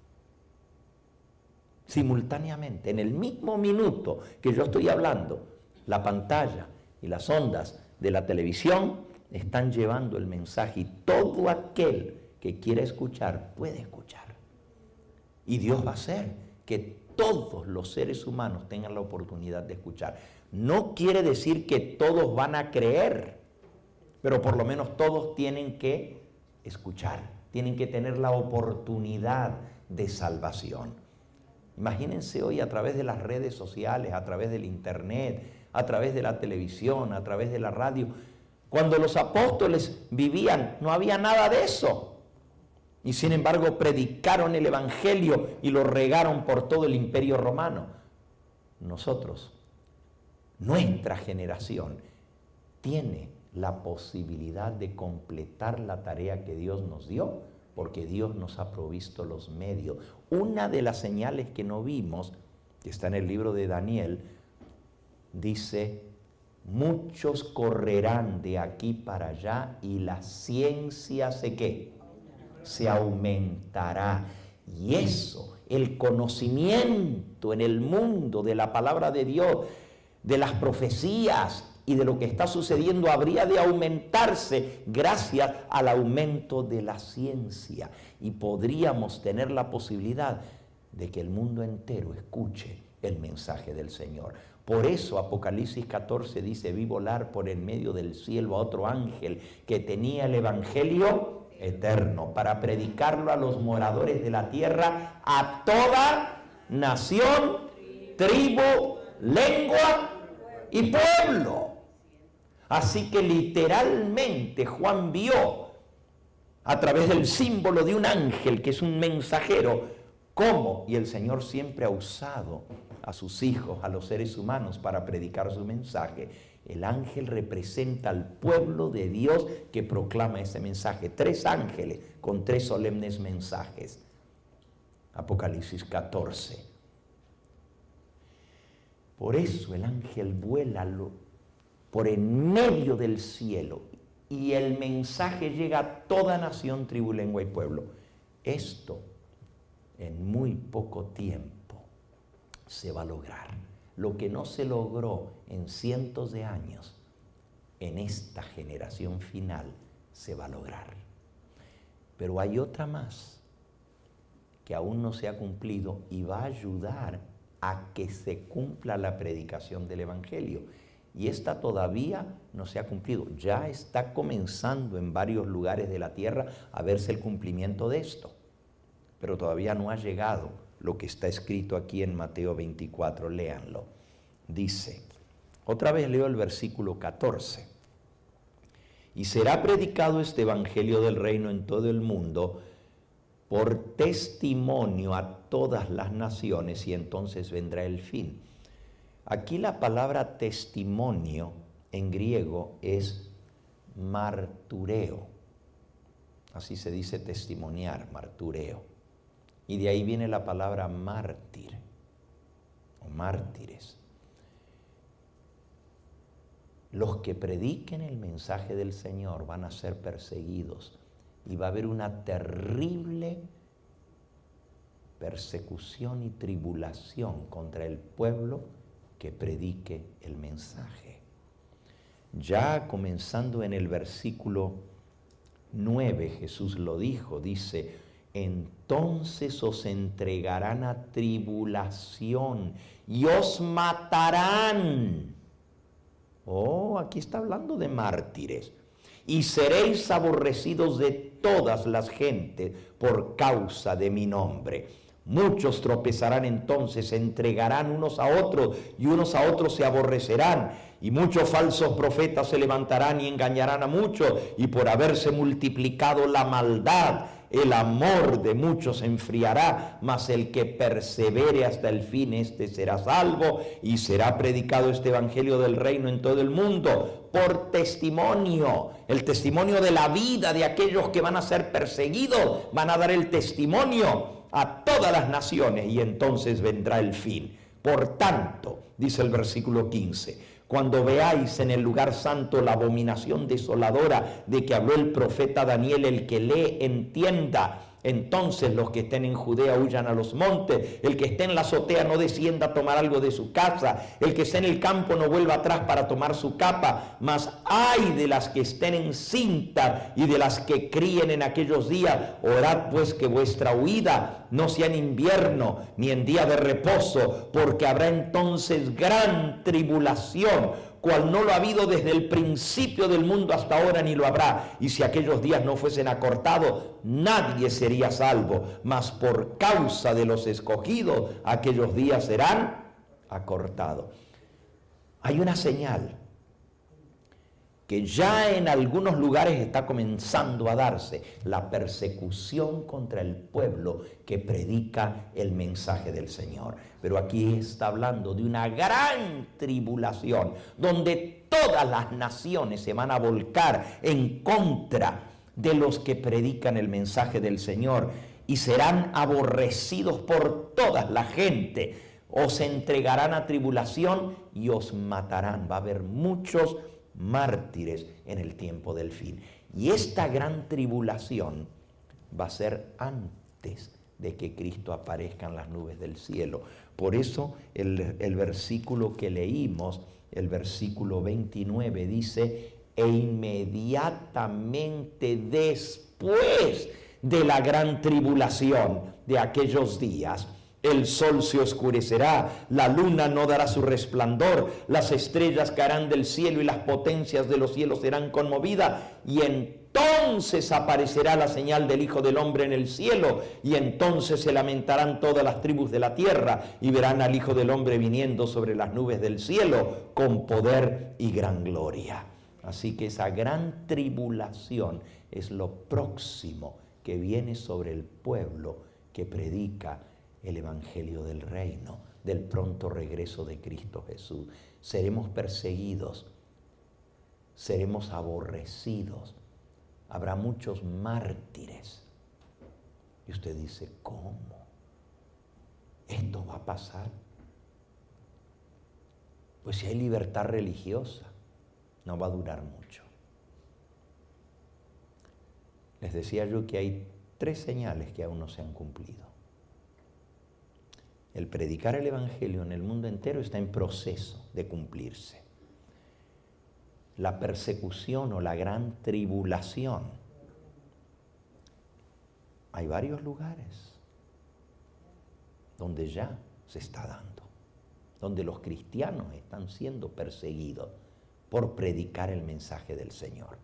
Simultáneamente, en el mismo minuto que yo estoy hablando, la pantalla y las ondas de la televisión están llevando el mensaje, y todo aquel que quiera escuchar, puede escuchar. Y Dios va a hacer que todos los seres humanos tengan la oportunidad de escuchar. No quiere decir que todos van a creer, pero por lo menos todos tienen que escuchar, tienen que tener la oportunidad de salvación. Imagínense hoy a través de las redes sociales, a través del internet, a través de la televisión, a través de la radio. Cuando los apóstoles vivían, no había nada de eso. Y sin embargo predicaron el evangelio y lo regaron por todo el imperio romano. Nosotros, nuestra generación, tiene la posibilidad de completar la tarea que Dios nos dio, porque Dios nos ha provisto los medios. Una de las señales que no vimos, que está en el libro de Daniel, dice: muchos correrán de aquí para allá y la ciencia se aumentará. Y eso, el conocimiento en el mundo de la palabra de Dios, de las profecías y de lo que está sucediendo, habría de aumentarse gracias al aumento de la ciencia. Y podríamos tener la posibilidad de que el mundo entero escuche el mensaje del Señor. Por eso Apocalipsis 14 dice: vi volar por en medio del cielo a otro ángel que tenía el evangelio eterno para predicarlo a los moradores de la tierra, a toda nación, tribu, lengua y pueblo. Así que literalmente Juan vio a través del símbolo de un ángel, que es un mensajero, cómo, y el Señor siempre ha usado a sus hijos, a los seres humanos, para predicar su mensaje. El ángel representa al pueblo de Dios que proclama ese mensaje. 3 ángeles con 3 solemnes mensajes. Apocalipsis 14. Por eso el ángel vuela por en medio del cielo y el mensaje llega a toda nación, tribu, lengua y pueblo. Esto en muy poco tiempo se va a lograr. Lo que no se logró en cientos de años, en esta generación final se va a lograr. Pero hay otra más que aún no se ha cumplido y va a ayudar a que se cumpla la predicación del evangelio. Y esta todavía no se ha cumplido. Ya está comenzando en varios lugares de la tierra a verse el cumplimiento de esto. Pero todavía no ha llegado lo que está escrito aquí en Mateo 24. Léanlo. Dice, otra vez leo el versículo 14. Y será predicado este evangelio del reino en todo el mundo por testimonio a todas las naciones, y entonces vendrá el fin. Aquí la palabra testimonio en griego es martureo. Así se dice testimoniar, martureo. Y de ahí viene la palabra mártir o mártires. Los que prediquen el mensaje del Señor van a ser perseguidos y va a haber una terrible persecución y tribulación contra el pueblo que predique el mensaje. Ya comenzando en el versículo 9, Jesús lo dijo, dice, entonces os entregarán a tribulación y os matarán. Oh, aquí está hablando de mártires. Y seréis aborrecidos de todas las gentes por causa de mi nombre. Muchos tropezarán entonces, se entregarán unos a otros y unos a otros se aborrecerán. Y muchos falsos profetas se levantarán y engañarán a muchos. Y por haberse multiplicado la maldad, el amor de muchos se enfriará, mas el que persevere hasta el fin, este será salvo. Y será predicado este evangelio del reino en todo el mundo por testimonio, el testimonio de la vida de aquellos que van a ser perseguidos, van a dar el testimonio a todas las naciones y entonces vendrá el fin. Por tanto, dice el versículo 15, cuando veáis en el lugar santo la abominación desoladora de que habló el profeta Daniel, el que lee entienda. Entonces los que estén en Judea huyan a los montes, el que esté en la azotea no descienda a tomar algo de su casa, el que esté en el campo no vuelva atrás para tomar su capa, mas ay de las que estén en cinta y de las que críen en aquellos días. Orad pues que vuestra huida no sea en invierno ni en día de reposo, porque habrá entonces gran tribulación, cual no lo ha habido desde el principio del mundo hasta ahora, ni lo habrá. Y si aquellos días no fuesen acortados, nadie sería salvo. Mas por causa de los escogidos, aquellos días serán acortados. Hay una señal que ya en algunos lugares está comenzando a darse: la persecución contra el pueblo que predica el mensaje del Señor. Pero aquí está hablando de una gran tribulación, donde todas las naciones se van a volcar en contra de los que predican el mensaje del Señor y serán aborrecidos por toda la gente. Os entregarán a tribulación y os matarán. Va a haber muchos mártires en el tiempo del fin. Y esta gran tribulación va a ser antes de que Cristo aparezca en las nubes del cielo. Por eso el versículo que leímos, el versículo 29, dice: e inmediatamente después de la gran tribulación de aquellos días, el sol se oscurecerá, la luna no dará su resplandor, las estrellas caerán del cielo y las potencias de los cielos serán conmovidas, y entonces aparecerá la señal del Hijo del Hombre en el cielo, y entonces se lamentarán todas las tribus de la tierra y verán al Hijo del Hombre viniendo sobre las nubes del cielo con poder y gran gloria. Así que esa gran tribulación es lo próximo que viene sobre el pueblo que predica el evangelio del reino, del pronto regreso de Cristo Jesús. Seremos perseguidos, seremos aborrecidos, habrá muchos mártires. Y usted dice: ¿cómo? ¿Esto va a pasar? Pues si hay libertad religiosa, no va a durar mucho. Les decía yo que hay 3 señales que aún no se han cumplido. El predicar el evangelio en el mundo entero está en proceso de cumplirse. La persecución o la gran tribulación. Hay varios lugares donde ya se está dando, donde los cristianos están siendo perseguidos por predicar el mensaje del Señor.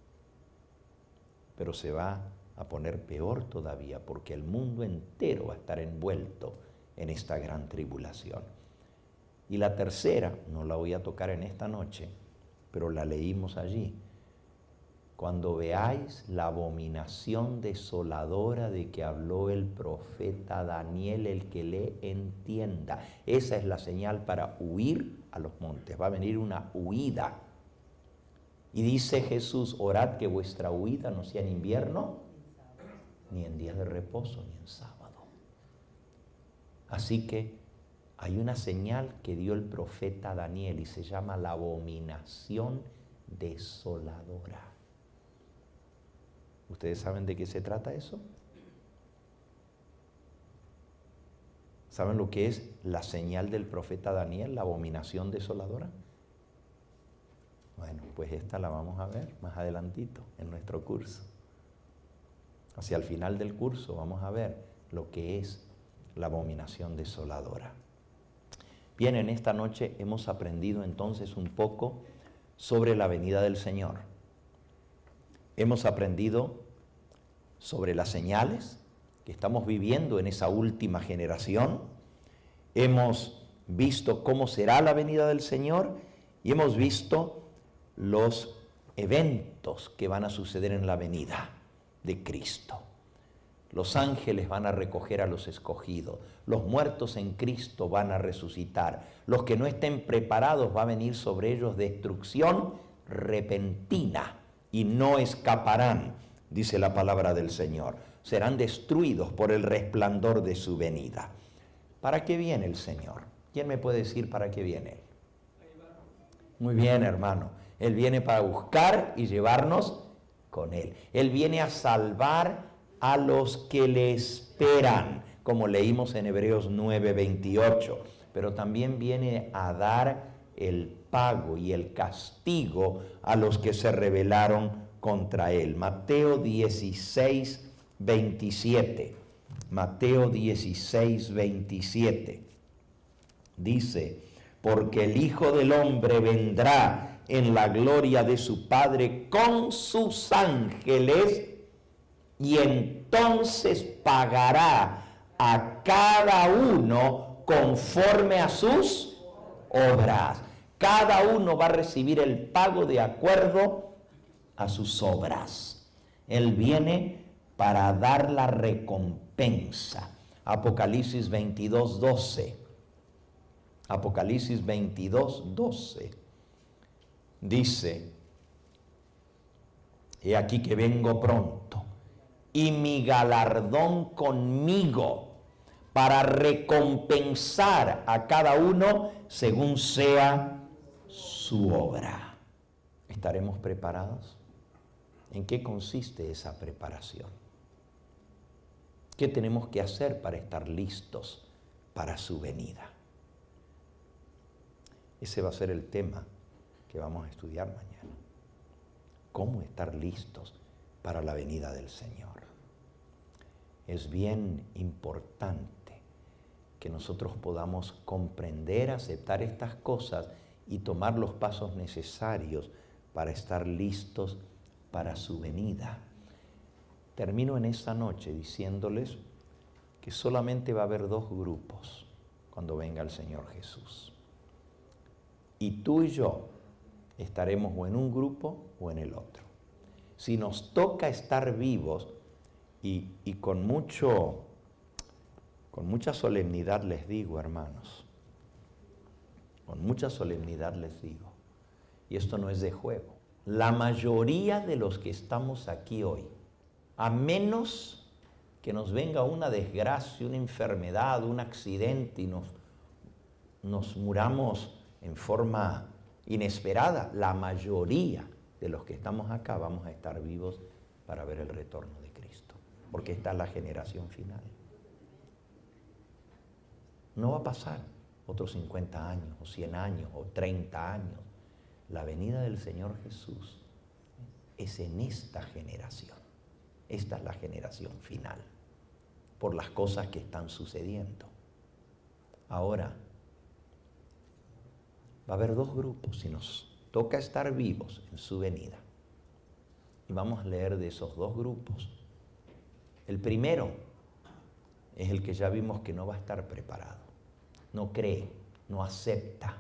Pero se va a poner peor todavía, porque el mundo entero va a estar envuelto en esta gran tribulación. Y la tercera, no la voy a tocar en esta noche, pero la leímos allí: cuando veáis la abominación desoladora de que habló el profeta Daniel, el que le entienda. Esa es la señal para huir a los montes. Va a venir una huida. Y dice Jesús: orad que vuestra huida no sea en invierno, ni en días de reposo, ni en sábado. Así que hay una señal que dio el profeta Daniel y se llama la abominación desoladora. ¿Ustedes saben de qué se trata eso? ¿Saben lo que es la señal del profeta Daniel, la abominación desoladora? Bueno, pues esta la vamos a ver más adelantito en nuestro curso. Hacia el final del curso vamos a ver lo que es la abominación desoladora. Bien, en esta noche hemos aprendido entonces un poco sobre la venida del Señor. Hemos aprendido sobre las señales que estamos viviendo en esa última generación. Hemos visto cómo será la venida del Señor y hemos visto los eventos que van a suceder en la venida de Cristo. Los ángeles van a recoger a los escogidos, los muertos en Cristo van a resucitar, los que no estén preparados va a venir sobre ellos destrucción repentina y no escaparán, dice la palabra del Señor. Serán destruidos por el resplandor de su venida. ¿Para qué viene el Señor? ¿Quién me puede decir para qué viene Él? Muy bien, hermano. Él viene para buscar y llevarnos con Él. Él viene a salvar a los que le esperan, como leímos en Hebreos 9:28, pero también viene a dar el pago y el castigo a los que se rebelaron contra él. Mateo 16:27. Mateo 16:27 dice: porque el Hijo del Hombre vendrá en la gloria de su Padre con sus ángeles, y entonces pagará a cada uno conforme a sus obras. Cada uno va a recibir el pago de acuerdo a sus obras. Él viene para dar la recompensa. Apocalipsis 22:12. Apocalipsis 22:12 dice: he aquí que vengo pronto, y mi galardón conmigo, para recompensar a cada uno según sea su obra. ¿Estaremos preparados? ¿En qué consiste esa preparación? ¿Qué tenemos que hacer para estar listos para su venida? Ese va a ser el tema que vamos a estudiar mañana. ¿Cómo estar listos para la venida del Señor? Es bien importante que nosotros podamos comprender, aceptar estas cosas y tomar los pasos necesarios para estar listos para su venida. Termino en esta noche diciéndoles que solamente va a haber dos grupos cuando venga el Señor Jesús. Y tú y yo estaremos o en un grupo o en el otro. Si nos toca estar vivos, y con mucha solemnidad les digo, hermanos, con mucha solemnidad les digo, y esto no es de juego, la mayoría de los que estamos aquí hoy, a menos que nos venga una desgracia, una enfermedad, un accidente y nos muramos en forma inesperada, la mayoría de los que estamos acá vamos a estar vivos para ver el retorno de Cristo, porque esta es la generación final. No va a pasar otros 50 años, o 100 años, o 30 años. La venida del Señor Jesús es en esta generación. Esta es la generación final, por las cosas que están sucediendo. Ahora, va a haber dos grupos y nos toca estar vivos en su venida. Y vamos a leer de esos dos grupos. El primero es el que ya vimos que no va a estar preparado. No cree, no acepta,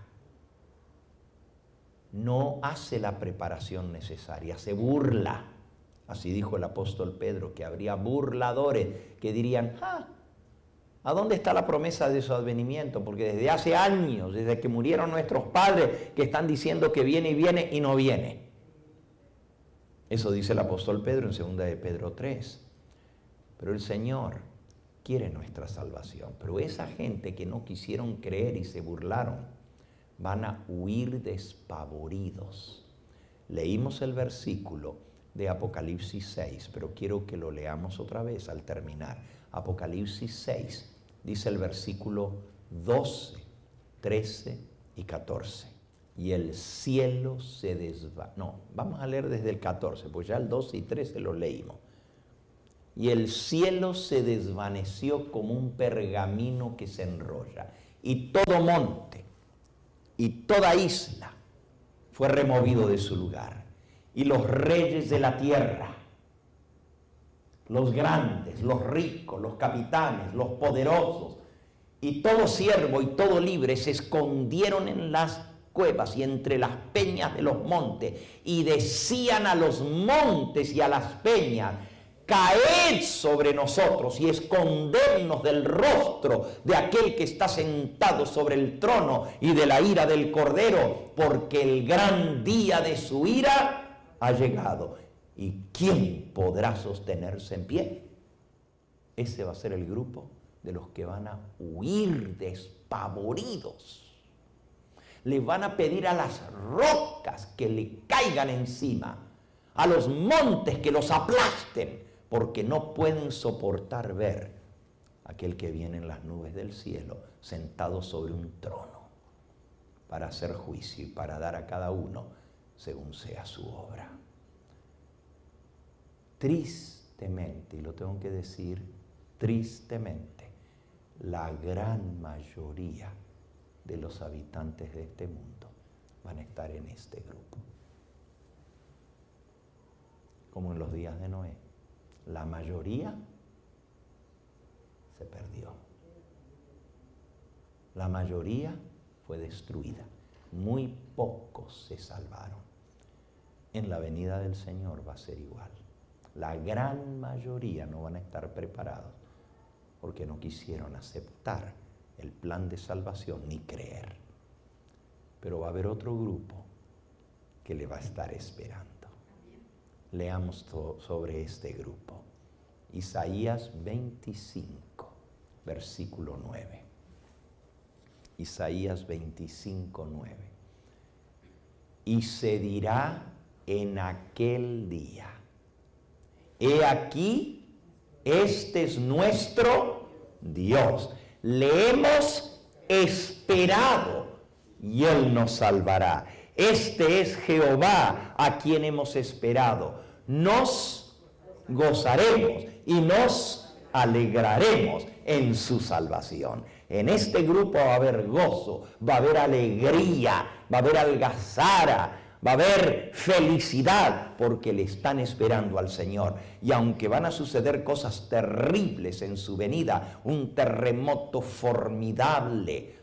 no hace la preparación necesaria, se burla. Así dijo el apóstol Pedro, que habría burladores que dirían: ¿a dónde está la promesa de su advenimiento? Porque desde hace años, desde que murieron nuestros padres, que están diciendo que viene y viene y no viene. Eso dice el apóstol Pedro en 2 de Pedro 3. Pero el Señor quiere nuestra salvación. Pero esa gente que no quisieron creer y se burlaron, van a huir despavoridos. Leímos el versículo de Apocalipsis 6, pero quiero que lo leamos otra vez al terminar. Apocalipsis 6, dice el versículo 12, 13 y 14. Y el cielo se desvaneció. No, vamos a leer desde el 14, pues ya el 12 y 13 lo leímos. Y el cielo se desvaneció como un pergamino que se enrolla. Y todo monte y toda isla fue removido de su lugar. Y los reyes de la tierra, los grandes, los ricos, los capitanes, los poderosos, y todo siervo y todo libre se escondieron en las cuevas y entre las peñas de los montes, y decían a los montes y a las peñas: caed sobre nosotros y escondernos del rostro de aquel que está sentado sobre el trono y de la ira del Cordero, porque el gran día de su ira ha llegado. ¿Y quién podrá sostenerse en pie? Ese va a ser el grupo de los que van a huir despavoridos. Le van a pedir a las rocas que le caigan encima, a los montes que los aplasten, porque no pueden soportar ver aquel que viene en las nubes del cielo, sentado sobre un trono, para hacer juicio y para dar a cada uno según sea su obra. Tristemente, y lo tengo que decir, tristemente, la gran mayoría de los habitantes de este mundo van a estar en este grupo. Como en los días de Noé, la mayoría se perdió. La mayoría fue destruida. Muy pocos se salvaron. En la venida del Señor va a ser igual. La gran mayoría no van a estar preparados porque no quisieron aceptar el plan de salvación ni creer. Pero va a haber otro grupo que le va a estar esperando. Leamos sobre este grupo. Isaías 25, versículo 9. Isaías 25, 9. Y se dirá en aquel día: he aquí, este es nuestro Dios. Le hemos esperado y Él nos salvará. Este es Jehová a quien hemos esperado. Nos gozaremos y nos alegraremos en su salvación. En este grupo va a haber gozo, va a haber alegría, va a haber algazara, va a haber felicidad, porque le están esperando al Señor. Y aunque van a suceder cosas terribles en su venida, un terremoto formidable,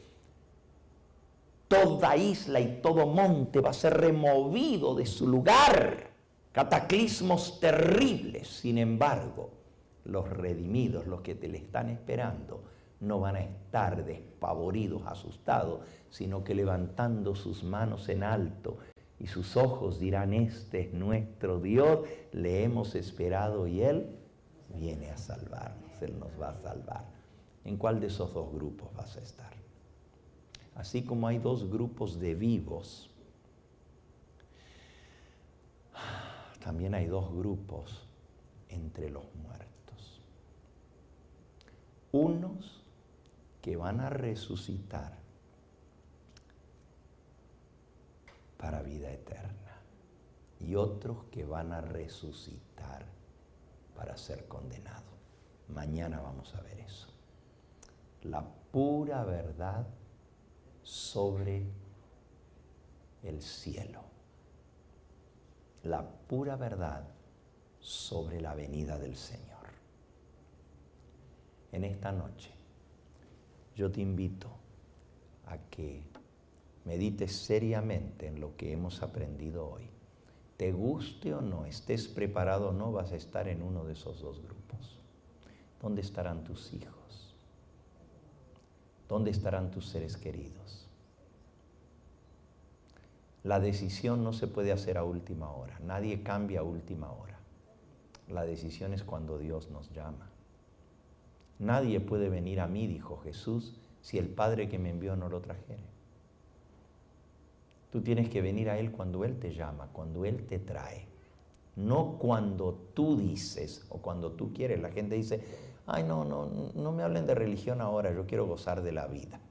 toda isla y todo monte va a ser removido de su lugar. Cataclismos terribles. Sin embargo, los redimidos, los que te le están esperando, no van a estar despavoridos, asustados, sino que levantando sus manos en alto y sus ojos dirán: este es nuestro Dios, le hemos esperado y Él viene a salvarnos, Él nos va a salvar. ¿En cuál de esos dos grupos vas a estar? Así como hay dos grupos de vivos, también hay dos grupos entre los muertos. Unos que van a resucitar para vida eterna y otros que van a resucitar para ser condenados. Mañana vamos a ver eso. La pura verdad sobre el cielo. La pura verdad sobre la venida del Señor. En esta noche yo te invito a que medites seriamente en lo que hemos aprendido hoy. Te guste o no, estés preparado o no, vas a estar en uno de esos dos grupos. ¿Dónde estarán tus hijos? ¿Dónde estarán tus seres queridos? La decisión no se puede hacer a última hora. Nadie cambia a última hora. La decisión es cuando Dios nos llama. Nadie puede venir a mí, dijo Jesús, si el Padre que me envió no lo trajere. Tú tienes que venir a Él cuando Él te llama, cuando Él te trae. No cuando tú dices o cuando tú quieres. La gente dice: ay, no me hablen de religión ahora, yo quiero gozar de la vida.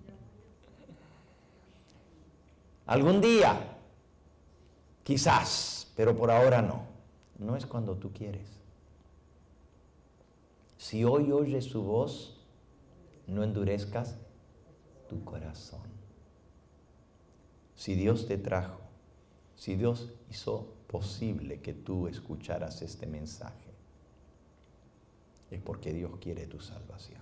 Algún día, quizás, pero por ahora no. No es cuando tú quieres. Si hoy oyes su voz, no endurezcas tu corazón. Si Dios te trajo, si Dios hizo posible que tú escucharas este mensaje, es porque Dios quiere tu salvación.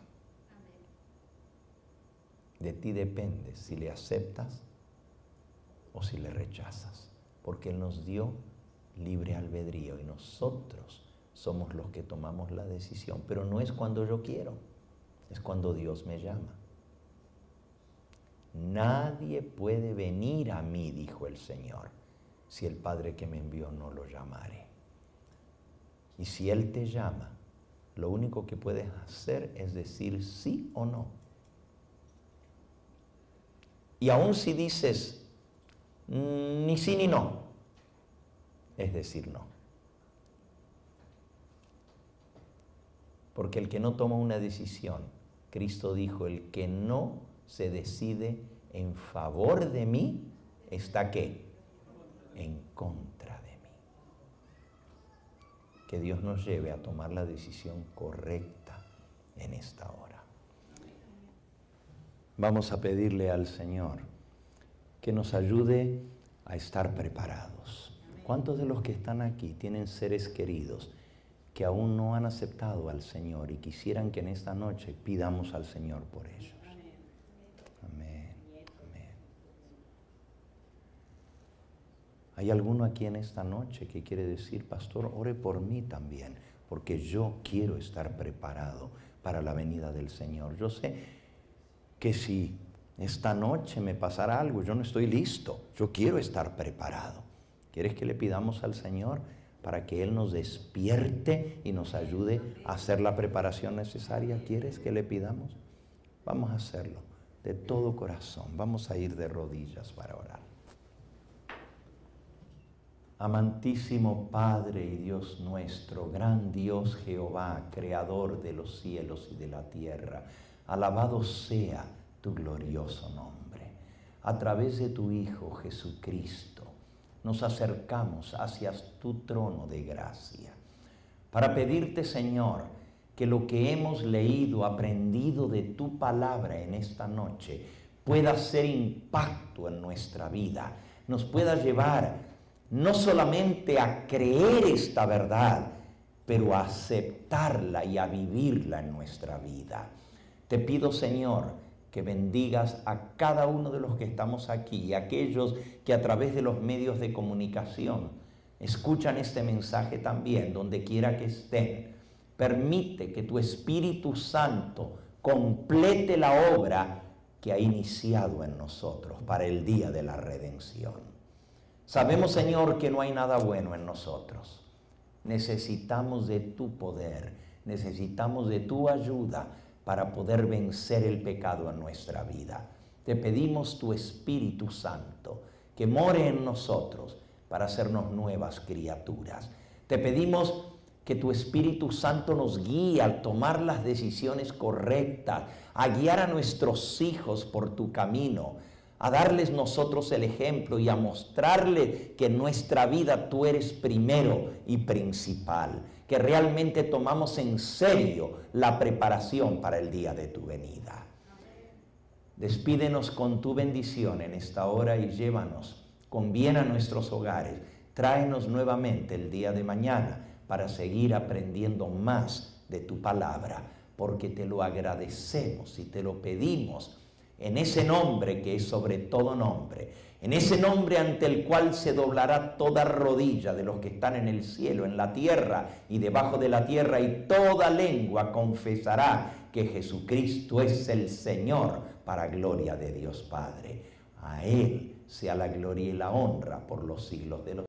De ti depende si le aceptas o si le rechazas, porque Él nos dio libre albedrío y nosotros somos los que tomamos la decisión. Pero no es cuando yo quiero, es cuando Dios me llama. Nadie puede venir a mí, dijo el Señor, si el Padre que me envió no lo llamare. Y si Él te llama, lo único que puedes hacer es decir sí o no. Y aun si dices ni sí ni no, es decir no. Porque el que no toma una decisión, Cristo dijo, el que no se decide en favor de mí, ¿está qué? En contra de mí. Que Dios nos lleve a tomar la decisión correcta en esta hora. Vamos a pedirle al Señor que nos ayude a estar preparados. ¿Cuántos de los que están aquí tienen seres queridos que aún no han aceptado al Señor y quisieran que en esta noche pidamos al Señor por ellos? Amén. Amén. ¿Hay alguno aquí en esta noche que quiere decir, pastor, ore por mí también, porque yo quiero estar preparado para la venida del Señor? Yo sé que si esta noche me pasara algo, yo no estoy listo, yo quiero estar preparado. ¿Quieres que le pidamos al Señor para que Él nos despierte y nos ayude a hacer la preparación necesaria? ¿Quieres que le pidamos? Vamos a hacerlo de todo corazón. Vamos a ir de rodillas para orar. Amantísimo Padre y Dios nuestro, gran Dios Jehová, creador de los cielos y de la tierra, alabado sea tu glorioso nombre. A través de tu Hijo Jesucristo nos acercamos hacia tu trono de gracia para pedirte, Señor, que lo que hemos leído, aprendido de tu palabra en esta noche pueda hacer impacto en nuestra vida, nos pueda llevar no solamente a creer esta verdad, pero a aceptarla y a vivirla en nuestra vida. Te pido, Señor, que bendigas a cada uno de los que estamos aquí y a aquellos que a través de los medios de comunicación escuchan este mensaje también, donde quiera que estén. Permite que tu Espíritu Santo complete la obra que ha iniciado en nosotros para el día de la redención. Sabemos, Señor, que no hay nada bueno en nosotros. Necesitamos de tu poder, necesitamos de tu ayuda para poder vencer el pecado en nuestra vida. Te pedimos tu Espíritu Santo, que more en nosotros para hacernos nuevas criaturas. Te pedimos que tu Espíritu Santo nos guíe a tomar las decisiones correctas, a guiar a nuestros hijos por tu camino, a darles nosotros el ejemplo y a mostrarle que en nuestra vida tú eres primero y principal, que realmente tomamos en serio la preparación para el día de tu venida. Despídenos con tu bendición en esta hora y llévanos con bien a nuestros hogares. Tráenos nuevamente el día de mañana para seguir aprendiendo más de tu palabra, porque te lo agradecemos y te lo pedimos en ese nombre que es sobre todo nombre, en ese nombre ante el cual se doblará toda rodilla de los que están en el cielo, en la tierra y debajo de la tierra, y toda lengua confesará que Jesucristo es el Señor, para gloria de Dios Padre. A Él sea la gloria y la honra por los siglos de los